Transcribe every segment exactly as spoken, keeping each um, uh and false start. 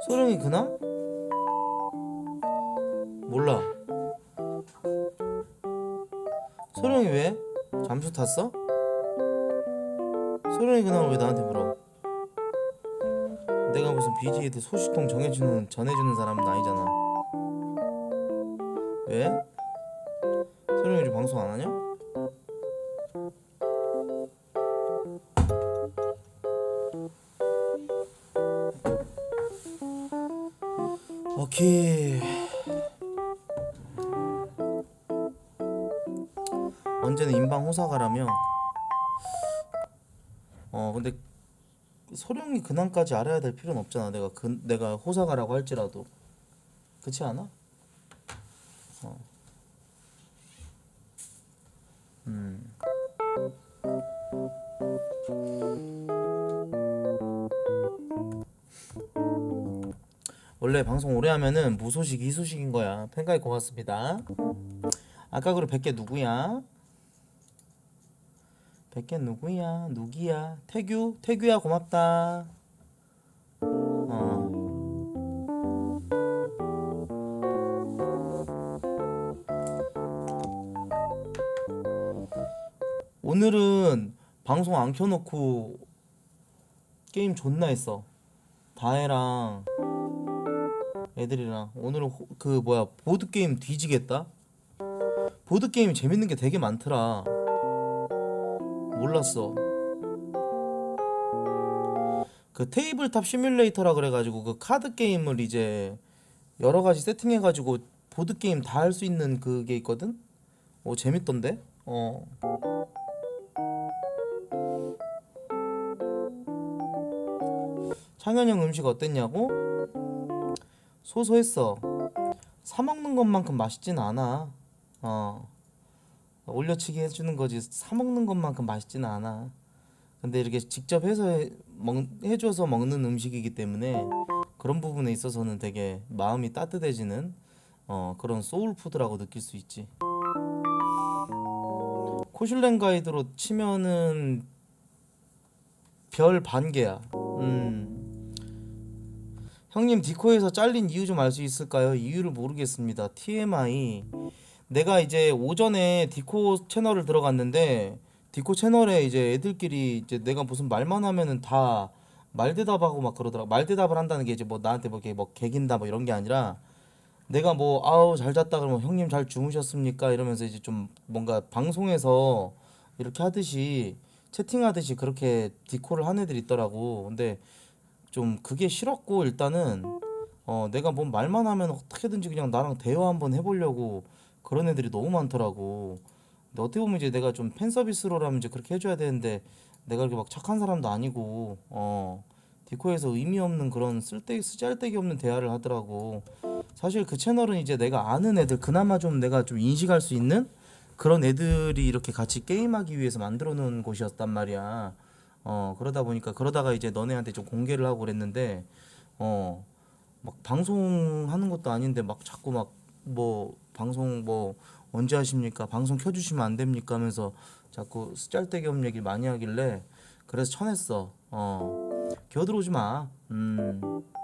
소령이 근황? 몰라. 소령이 왜? 잠수 탔어? 소령이 근황을 왜 나한테 물어? 내가 무슨 비지에도 소식통 정해주는 전해주는 사람은 아니잖아. 왜? 소령이 요즘 방송 안 하냐? 오케이. 언제는 인방 호사가라며. 어 근데 소령이 근황까지 알아야 될 필요는 없잖아. 내가 그 내가 호사가라고 할지라도. 그렇지 않아? 어. 음. 원래 방송 오래 하면은 무소식 이소식인 거야. 팬가입 고맙습니다. 아까 그리고 백개 누구야? 백개 누구야? 누기야? 태규? 태규야 고맙다. 어. 오늘은 방송 안 켜놓고 게임 존나 했어. 다혜랑 애들이랑. 오늘은 호, 그 뭐야 보드게임 뒤지겠다. 보드게임이 재밌는 게 되게 많더라. 몰랐어. 그 테이블탑 시뮬레이터라 그래가지고 그 카드 게임을 이제 여러 가지 세팅해가지고 보드 게임 다 할 수 있는 그게 있거든. 어 재밌던데. 어 창현형 음식 어땠냐고? 소소했어. 사 먹는 것만큼 맛있진 않아. 어 올려치기 해주는 거지 사 먹는 것만큼 맛있지는 않아. 근데 이렇게 직접 해서 해, 먹, 해줘서 먹는 음식이기 때문에 그런 부분에 있어서는 되게 마음이 따뜻해지는 어, 그런 소울푸드라고 느낄 수 있지. 코슐랭 가이드로 치면은 별 반개야. 음. 형님 디코에서 잘린 이유 좀 알 수 있을까요? 이유를 모르겠습니다. 티엠아이. 내가 이제 오전에 디코 채널을 들어갔는데 디코 채널에 이제 애들끼리 이제 내가 무슨 말만 하면은 다 말대답하고 막 그러더라. 말대답을 한다는 게 이제 뭐 나한테 뭐 이렇게 뭐 개긴다 뭐 이런 게 아니라 내가 뭐 아우 잘 잤다 그러면 형님 잘 주무셨습니까 이러면서 이제 좀 뭔가 방송에서 이렇게 하듯이 채팅하듯이 그렇게 디코를 한 애들이 있더라고. 근데 좀 그게 싫었고 일단은 어 내가 뭔 말만 하면 어떻게든지 그냥 나랑 대화 한번 해보려고 그런 애들이 너무 많더라고. 근데 어떻게 보면 이제 내가 좀 팬 서비스로라면 이제 그렇게 해줘야 되는데 내가 그렇게 막 착한 사람도 아니고 어 디코에서 의미 없는 그런 쓸데기 쓰잘데기 없는 대화를 하더라고. 사실 그 채널은 이제 내가 아는 애들 그나마 좀 내가 좀 인식할 수 있는 그런 애들이 이렇게 같이 게임하기 위해서 만들어 놓은 곳이었단 말이야. 어 그러다 보니까 그러다가 이제 너네한테 좀 공개를 하고 그랬는데 어 막 방송하는 것도 아닌데 막 자꾸 막 뭐 방송 뭐 언제 하십니까? 방송 켜주시면 안 됩니까? 하면서 자꾸 쓰잘데기 없는 얘기 많이 하길래 그래서 쳐냈어. 어 겨들어오지 마. 음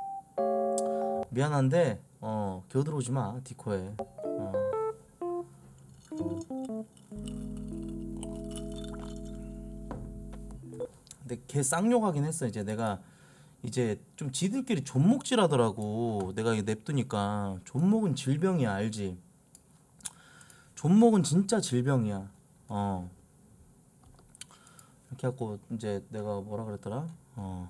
미안한데 어 겨들어오지 마 디코에. 어. 근데 걔 쌍욕하긴 했어. 이제 내가 이제 좀 지들끼리 존목질하더라고. 내가 이게 냅두니까 존목은 질병이야 알지? 존목은 진짜 질병이야. 어 이렇게 해갖고 이제 내가 뭐라 그랬더라? 어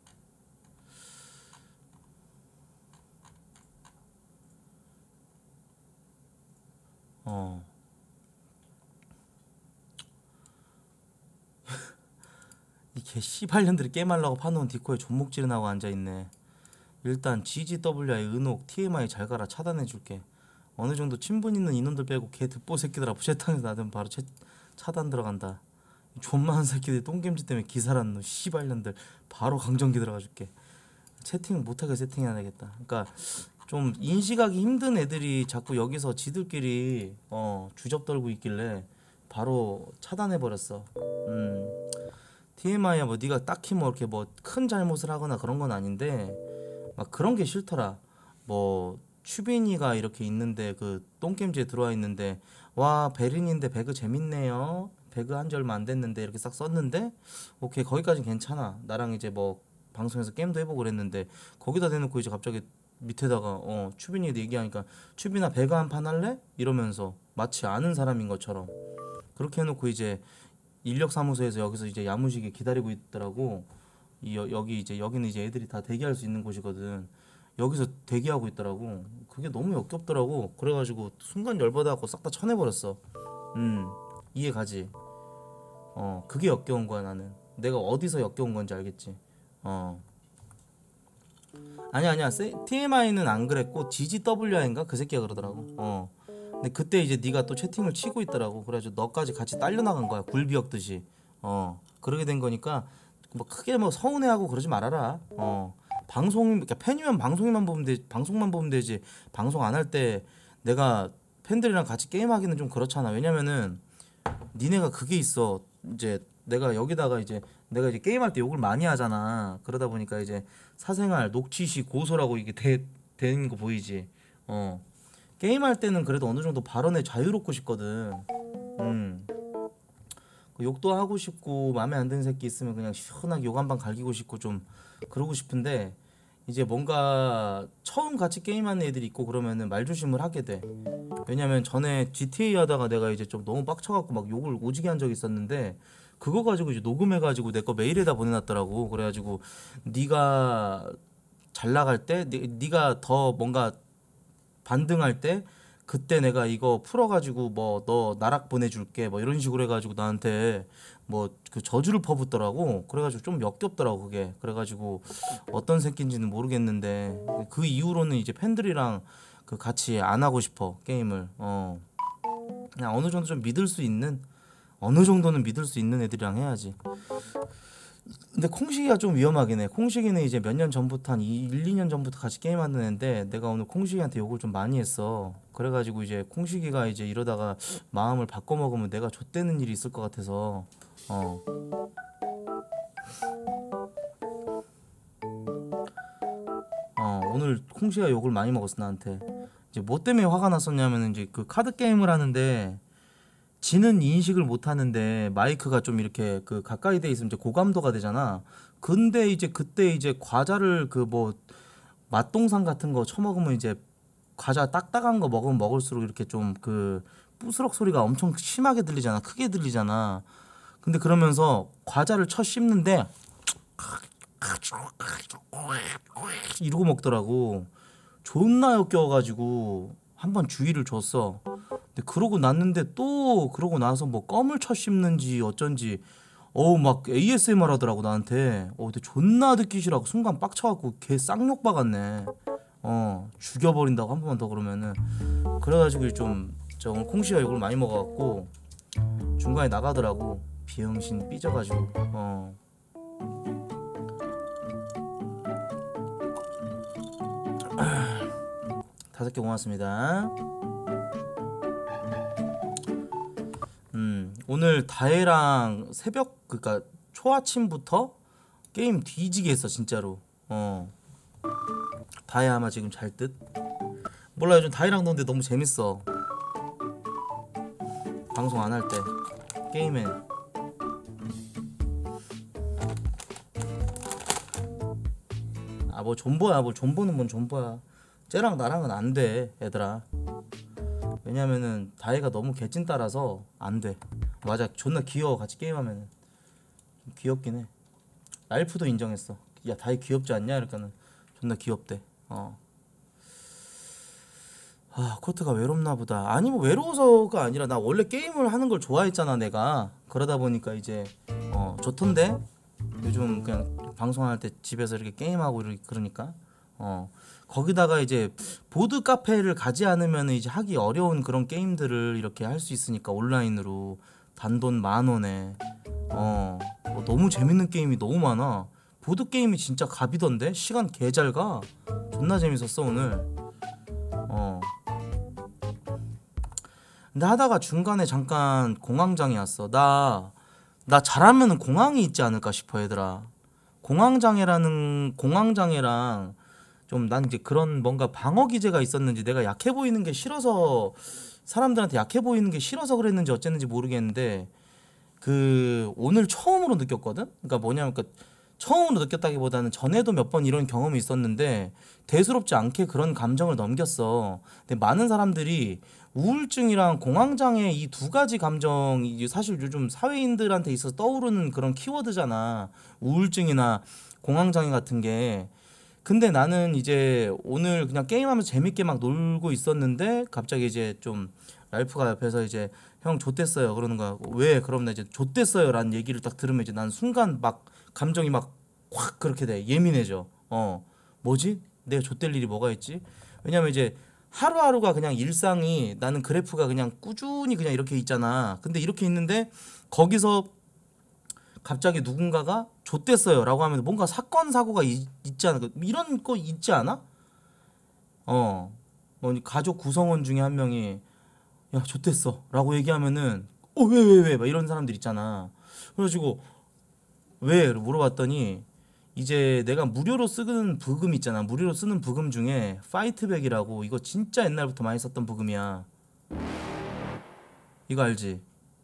어. 이 개 씨발년들이 게임하려고 파놓은 디코에 존목질은 하고 앉아있네. 일단 지지더블유아이 은옥 티엠아이 잘 가라 차단해줄게. 어느 정도 친분 있는 인원들 빼고 개 듣보 새끼들아 부채탕에서 나대면 바로 채, 차단 들어간다. 존만한 새끼들 똥겜지 때문에 기사란 놈 씨발년들 바로 강정기 들어가줄게. 채팅 못하게 세팅해야 되겠다. 그러니까 좀 인식하기 힘든 애들이 자꾸 여기서 지들끼리 어 주접 떨고 있길래 바로 차단해버렸어. 음 티엠아이야 뭐 네가 딱히 뭐 이렇게 뭐 큰 잘못을 하거나 그런 건 아닌데 막 그런 게 싫더라. 뭐 추빈이가 이렇게 있는데 그 똥겜지에 들어와 있는데 와 베린인데 배그 재밌네요. 배그 한 지 얼마 안 됐는데 이렇게 싹 썼는데 오케이 거기까진 괜찮아. 나랑 이제 뭐 방송에서 게임도 해보고 그랬는데 거기다 대놓고 이제 갑자기 밑에다가 어 추빈이 얘기하니까 추빈아 배그 한 판 할래? 이러면서 마치 아는 사람인 것처럼 그렇게 해놓고 이제 인력사무소에서 여기서 이제 야무지게 기다리고 있더라고. 이 여, 여기 이제 여기는 이제 애들이 다 대기할 수 있는 곳이거든. 여기서 대기하고 있더라고. 그게 너무 역겹더라고. 그래가지고 순간 열받아갖고 싹 다 쳐내버렸어. 음 이해 가지. 어 그게 역겨운 거야 나는. 내가 어디서 역겨운 건지 알겠지. 어 아니야 아니야 티엠아이는 안 그랬고 지지더블유아이인가 그 새끼가 그러더라고. 어 근데 그때 이제 네가 또 채팅을 치고 있더라고. 그래가지고 너까지 같이 딸려 나간 거야 굴비역듯이. 어 그러게 된 거니까 뭐 크게 뭐 서운해하고 그러지 말아라. 어 방송 그러니까 팬이면 방송만 보면 되 방송만 보면 되지. 방송 안 할 때 내가 팬들이랑 같이 게임하기는 좀 그렇잖아. 왜냐면은 니네가 그게 있어. 이제 내가 여기다가 이제 내가 이제 게임할 때 욕을 많이 하잖아. 그러다 보니까 이제 사생활 녹취시 고소라고 이게 되, 되는 거 보이지. 어 게임할 때는 그래도 어느 정도 발언에 자유롭고 싶거든. 음 욕도 하고 싶고 마음에 안 드는 새끼 있으면 그냥 시원하게 욕 한 방 갈기고 싶고 좀 그러고 싶은데 이제 뭔가 처음 같이 게임하는 애들이 있고 그러면은 말조심을 하게 돼. 왜냐면 전에 지티에이 하다가 내가 이제 좀 너무 빡쳐갖고 막 욕을 오지게 한 적이 있었는데 그거 가지고 이제 녹음해가지고 내 거 메일에다 보내놨더라고. 그래가지고 네가 잘 나갈 때 네, 네가 더 뭔가 반등할 때 그때 내가 이거 풀어가지고 뭐 너 나락 보내줄게 뭐 이런 식으로 해가지고 나한테 뭐 그 저주를 퍼붓더라고. 그래가지고 좀 역겹더라고 그게. 그래가지고 어떤 새끼인지는 모르겠는데 그 이후로는 이제 팬들이랑 그 같이 안 하고 싶어 게임을. 어 그냥 어느 정도 좀 믿을 수 있는 어느 정도는 믿을 수 있는 애들이랑 해야지. 근데 콩식이가 좀 위험하긴 해. 콩식이는 이제 몇 년 전부터 한 일, 이 년 전부터 같이 게임하는 애인데 내가 오늘 콩식이한테 욕을 좀 많이 했어. 그래가지고 이제 콩식이가 이제 이러다가 마음을 바꿔먹으면 내가 좆되는 일이 있을 것 같아서 어. 어 오늘 콩식이가 욕을 많이 먹었어 나한테. 이제 뭐 때문에 화가 났었냐면 이제 그 카드 게임을 하는데 지는 인식을 못 하는데 마이크가 좀 이렇게 그 가까이 돼 있으면 이제 고감도가 되잖아. 근데 이제 그때 이제 과자를 그 뭐 맛동산 같은 거 처먹으면 이제 과자 딱딱한 거 먹으면 먹을수록 이렇게 좀 그 부스럭 소리가 엄청 심하게 들리잖아. 크게 들리잖아. 근데 그러면서 과자를 쳐 씹는데 이러고 먹더라고. 존나 역겨워가지고 한번 주의를 줬어. 근데 그러고 났는데 또 그러고 나서 뭐 껌을 쳐 씹는지 어쩐지 어우 막 에이에스엠알 하더라고 나한테. 어 근데 존나 듣기 싫어하고 순간 빡쳐갖고 걔 쌍욕 박았네. 어 죽여버린다고 한 번만 더 그러면은. 그래가지고 좀 저 오늘 콩씨가 욕을 많이 먹어갖고 중간에 나가더라고. 비응신 삐져가지고. 어 다섯 개 고맙습니다. 음 오늘 다혜랑 새벽 그니까 초아침부터 게임 뒤지게 했어 진짜로. 어 다혜 아마 지금 잘 듯? 몰라 요즘 다혜랑 노는데 너무 재밌어. 방송 안 할 때 게임에. 아 뭐 존버야 뭐 존버는 뭔 존버야. 쟤랑 나랑은 안 돼 얘들아. 왜냐면은 다혜가 너무 개찐 따라서 안 돼. 맞아 존나 귀여워 같이 게임하면은. 좀 귀엽긴 해. 랄프도 인정했어. 야 다혜 귀엽지 않냐 이러니까는 존나 귀엽대. 어. 아 코트가 외롭나 보다. 아니 뭐 외로워서가 아니라 나 원래 게임을 하는 걸 좋아했잖아 내가. 그러다 보니까 이제 어 좋던데 요즘 그냥 방송할 때 집에서 이렇게 게임하고 이렇게 그러니까 어 거기다가 이제 보드 카페를 가지 않으면 이제 하기 어려운 그런 게임들을 이렇게 할 수 있으니까 온라인으로 단돈 만 원에 어, 어 너무 재밌는 게임이 너무 많아. 보드 게임이 진짜 갑이던데 시간 개 잘 가. 존나 재밌었어 오늘. 어 근데 하다가 중간에 잠깐 공황장애 왔어. 나 나 잘하면 공황이 있지 않을까 싶어 얘들아. 공황장애라는 공황장애랑 좀 난 이제 그런 뭔가 방어 기제가 있었는지 내가 약해 보이는 게 싫어서 사람들한테 약해 보이는 게 싫어서 그랬는지 어쨌는지 모르겠는데 그 오늘 처음으로 느꼈거든. 그러니까 뭐냐면 그 처음으로 느꼈다기보다는 전에도 몇 번 이런 경험이 있었는데 대수롭지 않게 그런 감정을 넘겼어. 근데 많은 사람들이 우울증이랑 공황장애 이 두 가지 감정이 사실 요즘 사회인들한테 있어서 떠오르는 그런 키워드잖아. 우울증이나 공황장애 같은 게. 근데 나는 이제 오늘 그냥 게임하면서 재밌게 막 놀고 있었는데 갑자기 이제 좀 랄프가 옆에서 이제 형 좆됐어요 그러는 거야. 왜? 그럼 나 이제 좆됐어요 라는 얘기를 딱 들으면 이제 난 순간 막 감정이 막 확 그렇게 돼. 예민해져. 어 뭐지? 내가 좆될 일이 뭐가 있지? 왜냐면 이제 하루하루가 그냥 일상이 나는 그래프가 그냥 꾸준히 그냥 이렇게 있잖아. 근데 이렇게 있는데 거기서 갑자기 누군가가 좆됐어요 라고 하면 뭔가 사건 사고가 있, 있지 않아? 이런 거 있지 않아? 어, 뭐 가족 구성원 중에 한 명이 야 좆됐어 라고 얘기하면은 어 왜 왜 왜 막 이런 사람들 있잖아. 그래가지고 왜 물어봤더니 이제 내가 무료로 쓰는 부금 있잖아. 무료로 쓰는 부금 중에 파이트백이라고 이거 진짜 옛날부터 많이 썼던 부금이야. 이거 알지?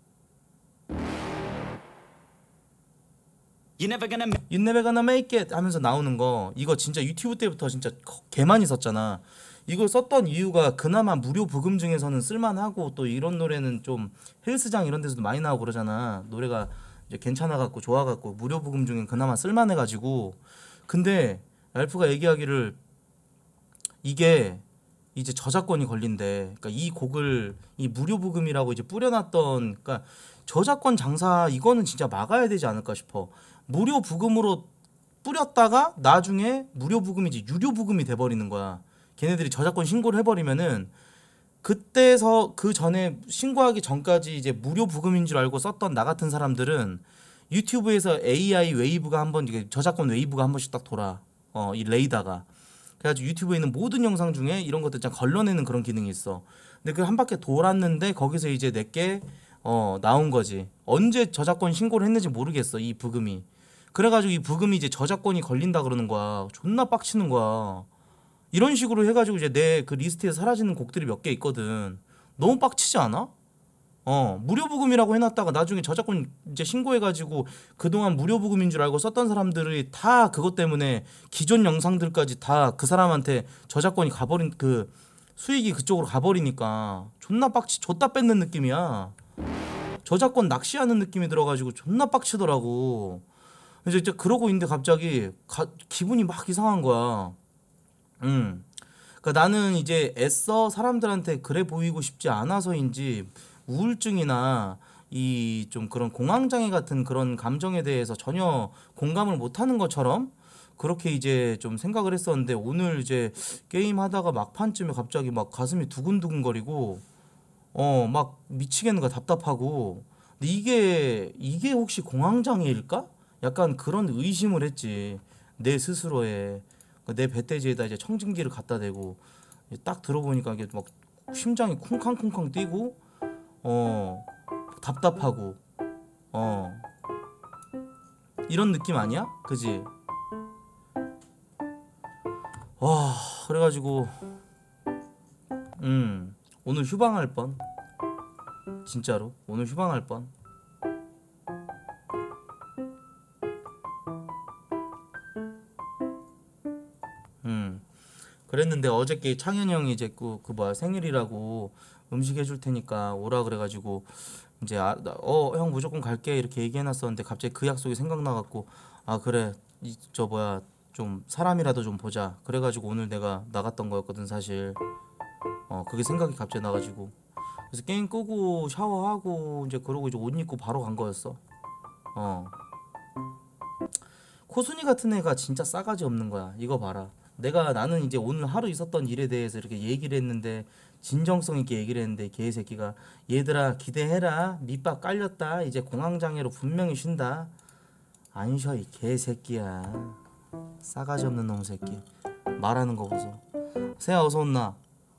You never gonna make You never gonna make it 하면서 나오는 거 이거 진짜 유튜브 때부터 진짜 개 많이 썼잖아. 이걸 썼던 이유가 그나마 무료 부금 중에서는 쓸만하고 또 이런 노래는 좀 헬스장 이런 데서도 많이 나오고 그러잖아. 노래가 이제 괜찮아갖고 좋아갖고 무료 부금 중엔 그나마 쓸만해가지고. 근데 랄프가 얘기하기를 이게 이제 저작권이 걸린대. 그러니까 이 곡을 이 무료 부금이라고 이제 뿌려놨던 그러니까 저작권 장사 이거는 진짜 막아야 되지 않을까 싶어. 무료 부금으로 뿌렸다가 나중에 무료 부금이 이제 유료 부금이 돼버리는 거야. 걔네들이 저작권 신고를 해버리면은 그때서 그 전에 신고하기 전까지 이제 무료 부금인 줄 알고 썼던 나 같은 사람들은 유튜브에서 에이아이 웨이브가 한번 이게 저작권 웨이브가 한 번씩 딱 돌아. 어, 이 레이다가. 그래가지고 유튜브에 있는 모든 영상 중에 이런 것들 좀 걸러내는 그런 기능이 있어. 근데 그 한 바퀴 돌았는데 거기서 이제 내게 어 나온 거지. 언제 저작권 신고를 했는지 모르겠어 이 부금이. 그래가지고 이 부금이 이제 저작권이 걸린다 그러는 거야. 존나 빡치는 거야. 이런 식으로 해가지고 이제 내 그 리스트에 사라지는 곡들이 몇 개 있거든. 너무 빡치지 않아? 어 무료 부금이라고 해놨다가 나중에 저작권 이제 신고해가지고 그동안 무료 부금인 줄 알고 썼던 사람들이 다 그것 때문에 기존 영상들까지 다 그 사람한테 저작권이 가버린 그 수익이 그쪽으로 가버리니까 존나 빡치 줬다 뺏는 느낌이야. 저작권 낚시하는 느낌이 들어가지고 존나 빡치더라고. 이제 이제 그러고 있는데 갑자기 가, 기분이 막 이상한 거야. 음. 그러니까 나는 이제 애써 사람들한테 그래 보이고 싶지 않아서인지 우울증이나 이 좀 그런 공황장애 같은 그런 감정에 대해서 전혀 공감을 못하는 것처럼 그렇게 이제 좀 생각을 했었는데 오늘 이제 게임 하다가 막판쯤에 갑자기 막 가슴이 두근두근거리고 어 막 미치겠는 거야 답답하고. 근데 이게 이게 혹시 공황장애일까? 약간 그런 의심을 했지 내 스스로에. 내 배돼지에다 이제 청진기를 갖다 대고 딱 들어보니까 이게 막 심장이 쿵쾅쿵쾅 뛰고 어 답답하고 어 이런 느낌 아니야? 그지? 와 그래가지고 음 오늘 휴방할 뻔. 진짜로 오늘 휴방할 뻔. 음 그랬는데 어저께 창현이 형이 이제 그, 그 뭐야 생일이라고 음식 해줄 테니까 오라 그래가지고 이제 아, 어 형 무조건 갈게 이렇게 얘기해놨었는데 갑자기 그 약속이 생각나갖고 아 그래 이, 저 뭐야 좀 사람이라도 좀 보자 그래가지고 오늘 내가 나갔던 거였거든 사실. 어 그게 생각이 갑자기 나가지고 그래서 게임 끄고 샤워하고 이제 그러고 이제 옷 입고 바로 간 거였어. 어 코순이 같은 애가 진짜 싸가지 없는 거야. 이거 봐라. 내가 나는 이제 오늘 하루 있었던 일에 대해서 이렇게 얘기를 했는데 진정성 있게 얘기를 했는데 개새끼가 얘들아 기대해라 밑밥 깔렸다 이제 공황장애로 분명히 쉰다. 안 쉬어 이 개새끼야. 싸가지 없는 놈 새끼. 말하는 거 보소. 세아 어서 온나.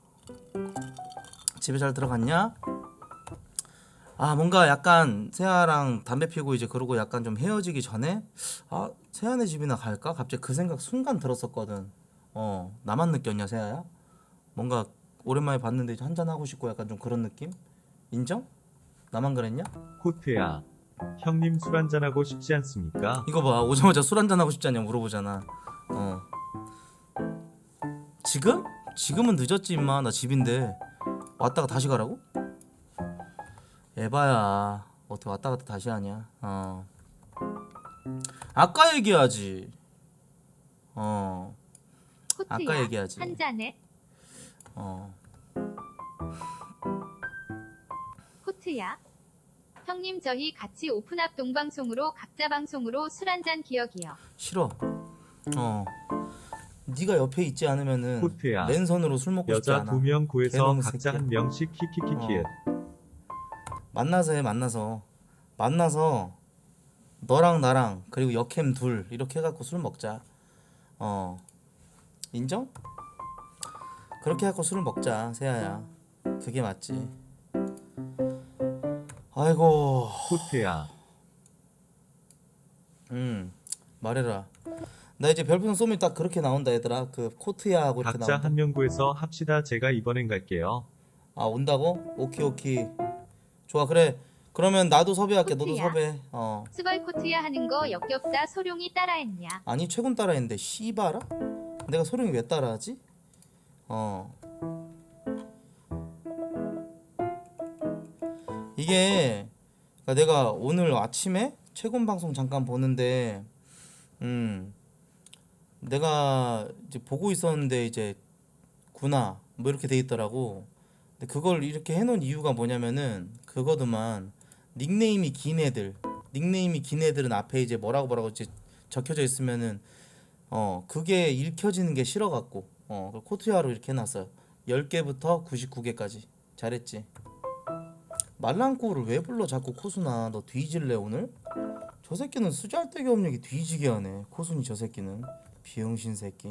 집에 잘 들어갔냐? 아 뭔가 약간 세아랑 담배 피우고 이제 그러고 약간 좀 헤어지기 전에 아 세아네 집이나 갈까? 갑자기 그 생각 순간 들었었거든. 어 나만 느꼈냐 세아야? 뭔가 오랜만에 봤는데 한잔 하고 싶고 약간 좀 그런 느낌? 인정? 나만 그랬냐? 코트야, 형님 술 한잔하고 싶지 않습니까? 이거 봐 오자마자 술 한잔 하고 싶지 않냐 물어보잖아. 어 지금? 지금은 늦었지 임마 나 집인데 왔다가 다시 가라고? 에바야 어떻게 왔다 갔다 다시 하냐. 어 아까 얘기하지. 어 아까 코트야, 얘기하지. 한 잔해. 어 코트야. 형님 저희 같이 오픈합 동방송으로 각자 방송으로 술 한잔 기억이요. 싫어. 어 네가 옆에 있지 않으면은 코트야, 맨손으로 술 먹고 싶지 여자 않아. 두 명 구해서 개놈 각자 새끼야. 한 명씩 키키키키키읒. 만나서 해 만나서 만나서 너랑 나랑 그리고 여캠 둘 이렇게 해갖고 술 먹자. 어 인정? 그렇게 해갖고 술을 먹자 세아야. 그게 맞지. 아이고 코트야, 음 말해라. 나 이제 별풍선 쏘면 딱 그렇게 나온다 얘들아. 그 코트야 하고 이렇게 각자 나온다. 한 명 구해서 합시다. 제가 이번엔 갈게요. 아 온다고? 오케이 오케이 좋아 그래. 그러면 나도 섭외할게. 너도 코트야. 섭외. 어 스벌 코트야 하는 거 역겹다 소룡이 따라했냐. 아니 최군 따라했는데 씨바라? 내가 소룡이 왜 따라하지? 어 이게 그러니까 내가 오늘 아침에 최군 방송 잠깐 보는데 음 내가 이제 보고 있었는데 이제 구나 뭐 이렇게 돼 있더라고. 근데 그걸 이렇게 해놓은 이유가 뭐냐면은 그거더만 닉네임이 긴 애들 닉네임이 긴 애들은 앞에 이제 뭐라고 뭐라고 이제 적혀져 있으면은 어 그게 읽혀지는 게 싫어갖고 어 그걸 코트야로 이렇게 해놨어요. 열 개부터 구십구 개까지. 잘했지. 말랑꼬를 왜 불러 자꾸 코순아. 너 뒤질래 오늘? 저 새끼는 쓰잘데기 없는 얘기 뒤지게 하네. 코순이 저 새끼는 비영신 새끼.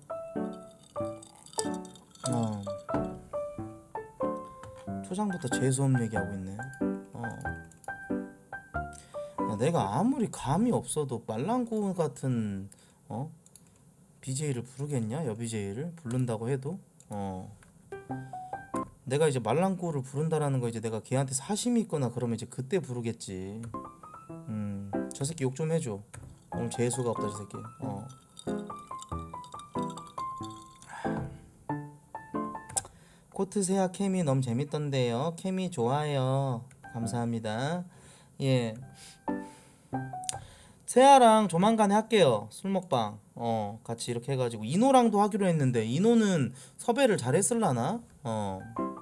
어 초장부터 재수없는 얘기하고 있네. 어 야, 내가 아무리 감이 없어도 말랑꼬 같은 어 비제이를 부르겠냐? 여비제이를 부른다고 해도 어 내가 이제 말랑꼬를 부른다라는 거 이제 내가 걔한테 사심이 있거나 그러면 이제 그때 부르겠지. 음, 저 새끼 욕 좀 해줘. 오늘 재수가 없다 저 새끼. 어. 코트 세아 케미 너무 재밌던데요. 케미 좋아요. 감사합니다. 예. 세아랑 조만간에 할게요. 술 먹방. 어, 같이 이렇게 해가지고 이노랑도 하기로 했는데 이노는 섭외를 잘했을라나? 어.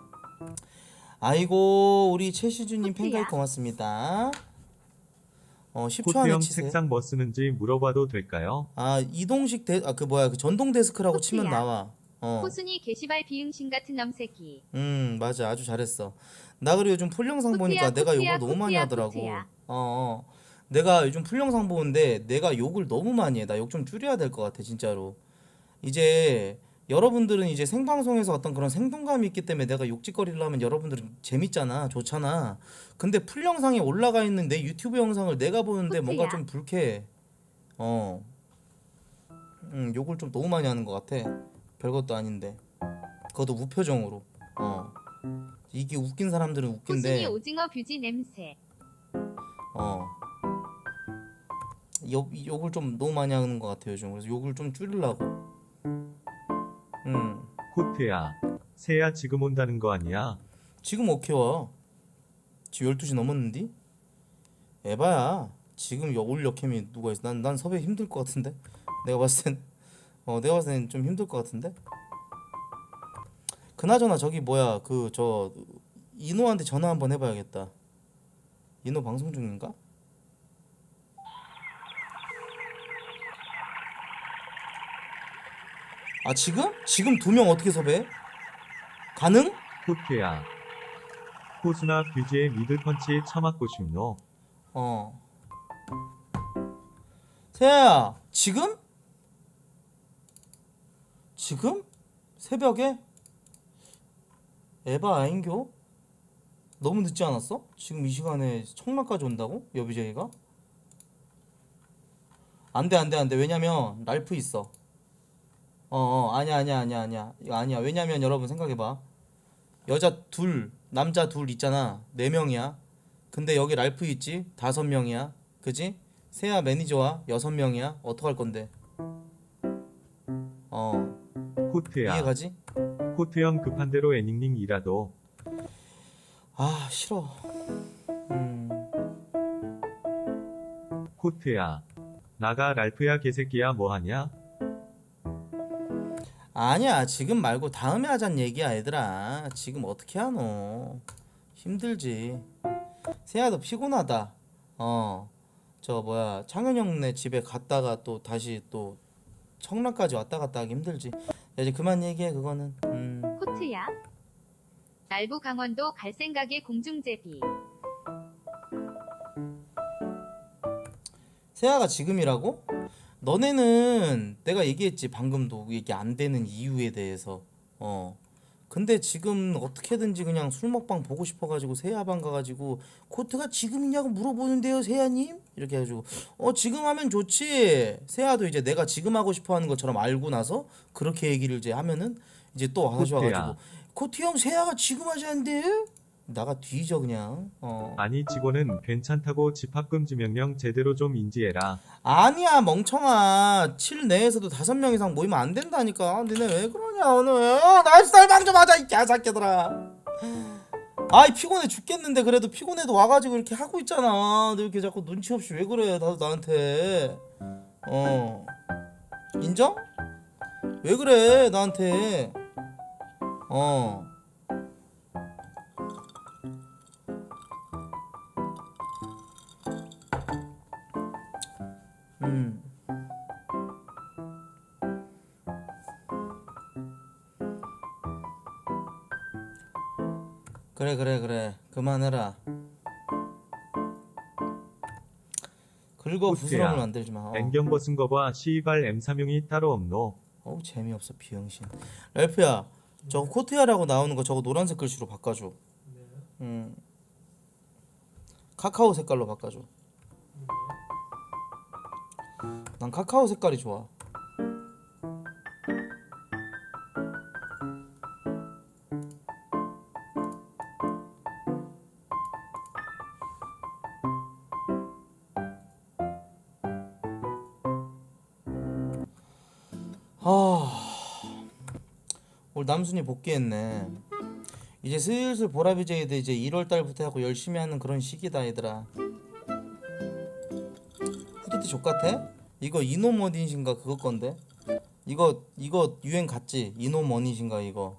아이고 우리 최시주님 코트야. 팬가입 고맙습니다. 어 십 초 코트 안에 형 치세요. 책상 뭐 쓰는지 물어봐도 될까요? 아 이동식 데, 아 그 뭐야 그 전동 데스크라고 치면 코트야. 나와. 어. 코순이 게시발 비응신 같은 남새끼. 음 맞아 아주 잘했어. 나 그리고 요즘 풀 영상 보니까 코트야, 내가 코트야, 욕을 너무 많이 코트야, 하더라고. 코트야. 어, 어. 내가 요즘 풀 영상 보는데 내가 욕을 너무 많이 해. 나 욕 좀 줄여야 될 것 같아 진짜로. 이제 여러분들은 이제 생방송에서 어떤 그런 생동감이 있기 때문에 내가 욕짓거리를 하면 여러분들은 재밌잖아 좋잖아. 근데 풀 영상에 올라가 있는 내 유튜브 영상을 내가 보는데 뭔가 코트야. 좀 불쾌해. 어 음, 욕을 좀 너무 많이 하는 것 같아. 별것도 아닌데 그것도 무표정으로. 어 이게 웃긴 사람들은 코순이 웃긴데 오징어 뷰지 냄새. 어 욕, 욕을 좀 너무 많이 하는 것 같아요 요즘. 그래서 욕을 좀 줄이려고. 음 코트야, 세야 지금 온다는 거 아니야? 지금 오케이 와. 지금 열두 시 넘었는디? 에바야 지금 여- 올 여캠이 누가 있어. 난, 난 섭외 힘들 것 같은데 내가 봤을 땐. 어 내가 봤을 땐 좀 힘들 것 같은데. 그나저나 저기 뭐야 그 저 이노한테 전화 한번 해봐야겠다. 이노 방송 중인가? 아 지금? 지금 두 명 어떻게 섭외해? 가능? 코트야, 코수나 뷰지의 미들펀치 처맞고 싶노? 어 세아야 지금? 지금? 새벽에? 에바 아인교? 너무 늦지 않았어? 지금 이 시간에 청라까지 온다고? 여비제이가? 안돼 안돼 안돼. 왜냐면 랄프 있어. 어, 어, 아니야, 아니야, 아니야, 아니야. 이거 아니야. 왜냐면 여러분 생각해봐. 여자 둘, 남자 둘 있잖아. 네 명이야. 근데 여기 랄프 있지? 다섯 명이야. 그지? 세아 매니저와 여섯 명이야. 어떡할 건데? 어, 코트야. 이해가지? 코트 형 급한 대로 애닝닝이라도. 아, 싫어. 음, 코트야. 나가 랄프야 개새끼야 뭐하냐? 아니야. 지금 말고 다음에 하잔 얘기야, 얘들아. 지금 어떻게 하노? 힘들지. 세아도 피곤하다. 어, 저 뭐야, 창현 형네 집에 갔다가 또 다시 또 청라까지 왔다 갔다 하기 힘들지. 야, 이제 그만 얘기해, 그거는. 음. 코트야. 날부 강원도 갈 생각에 공중제비. 세아가 지금이라고? 너네는 내가 얘기했지, 방금도 얘기 안 되는 이유에 대해서. 어. 근데 지금 어떻게든지 그냥 술 먹방 보고 싶어가지고 세아방 가가지고 코트가 지금이냐고 물어보는데요, 세아님? 이렇게 해가지고 어 지금 하면 좋지. 세아도 이제 내가 지금 하고 싶어하는 것처럼 알고 나서 그렇게 얘기를 이제 하면은 이제 또 와서 코트야. 와가지고 코트 형 세아가 지금 하자는데 나가 뒤져 그냥. 어. 아니 직원은 괜찮다고 집합금지 명령 제대로 좀 인지해라. 아니야 멍청아. 칠 내에서도 다섯 명 이상 모이면 안 된다니까. 니네 왜 그러냐 오늘. 어, 날씨 살방 좀 하자 이 개새끼들아. 아이 피곤해 죽겠는데 그래도 피곤해도 와가지고 이렇게 하고 있잖아. 너 이렇게 자꾸 눈치 없이 왜 그래 다들 나한테. 어 인정? 왜 그래 나한테. 어 음. 그래 그래 그래 그만해라. 긁어 코트야. 부스럼을 만들지 마. 어. 앵경 벗은 거봐 시발 엠삼용이 따로 없노. 어우 재미없어 비영신. 랄프야 저거 코트야라고 나오는 거 저거 노란색 글씨로 바꿔줘. 음 카카오 색깔로 바꿔줘. 난 카카오 색깔이 좋아. 아 오늘 남순이 복귀했네. 이제 슬슬 보라비제이도 이제 일월 달부터 하고 열심히 하는 그런 시기다 얘들아. 후드티 족같아? 이거 이노머니신가 그거 건데? 이거 이거 유행 갔지? 이노머니신가 이거.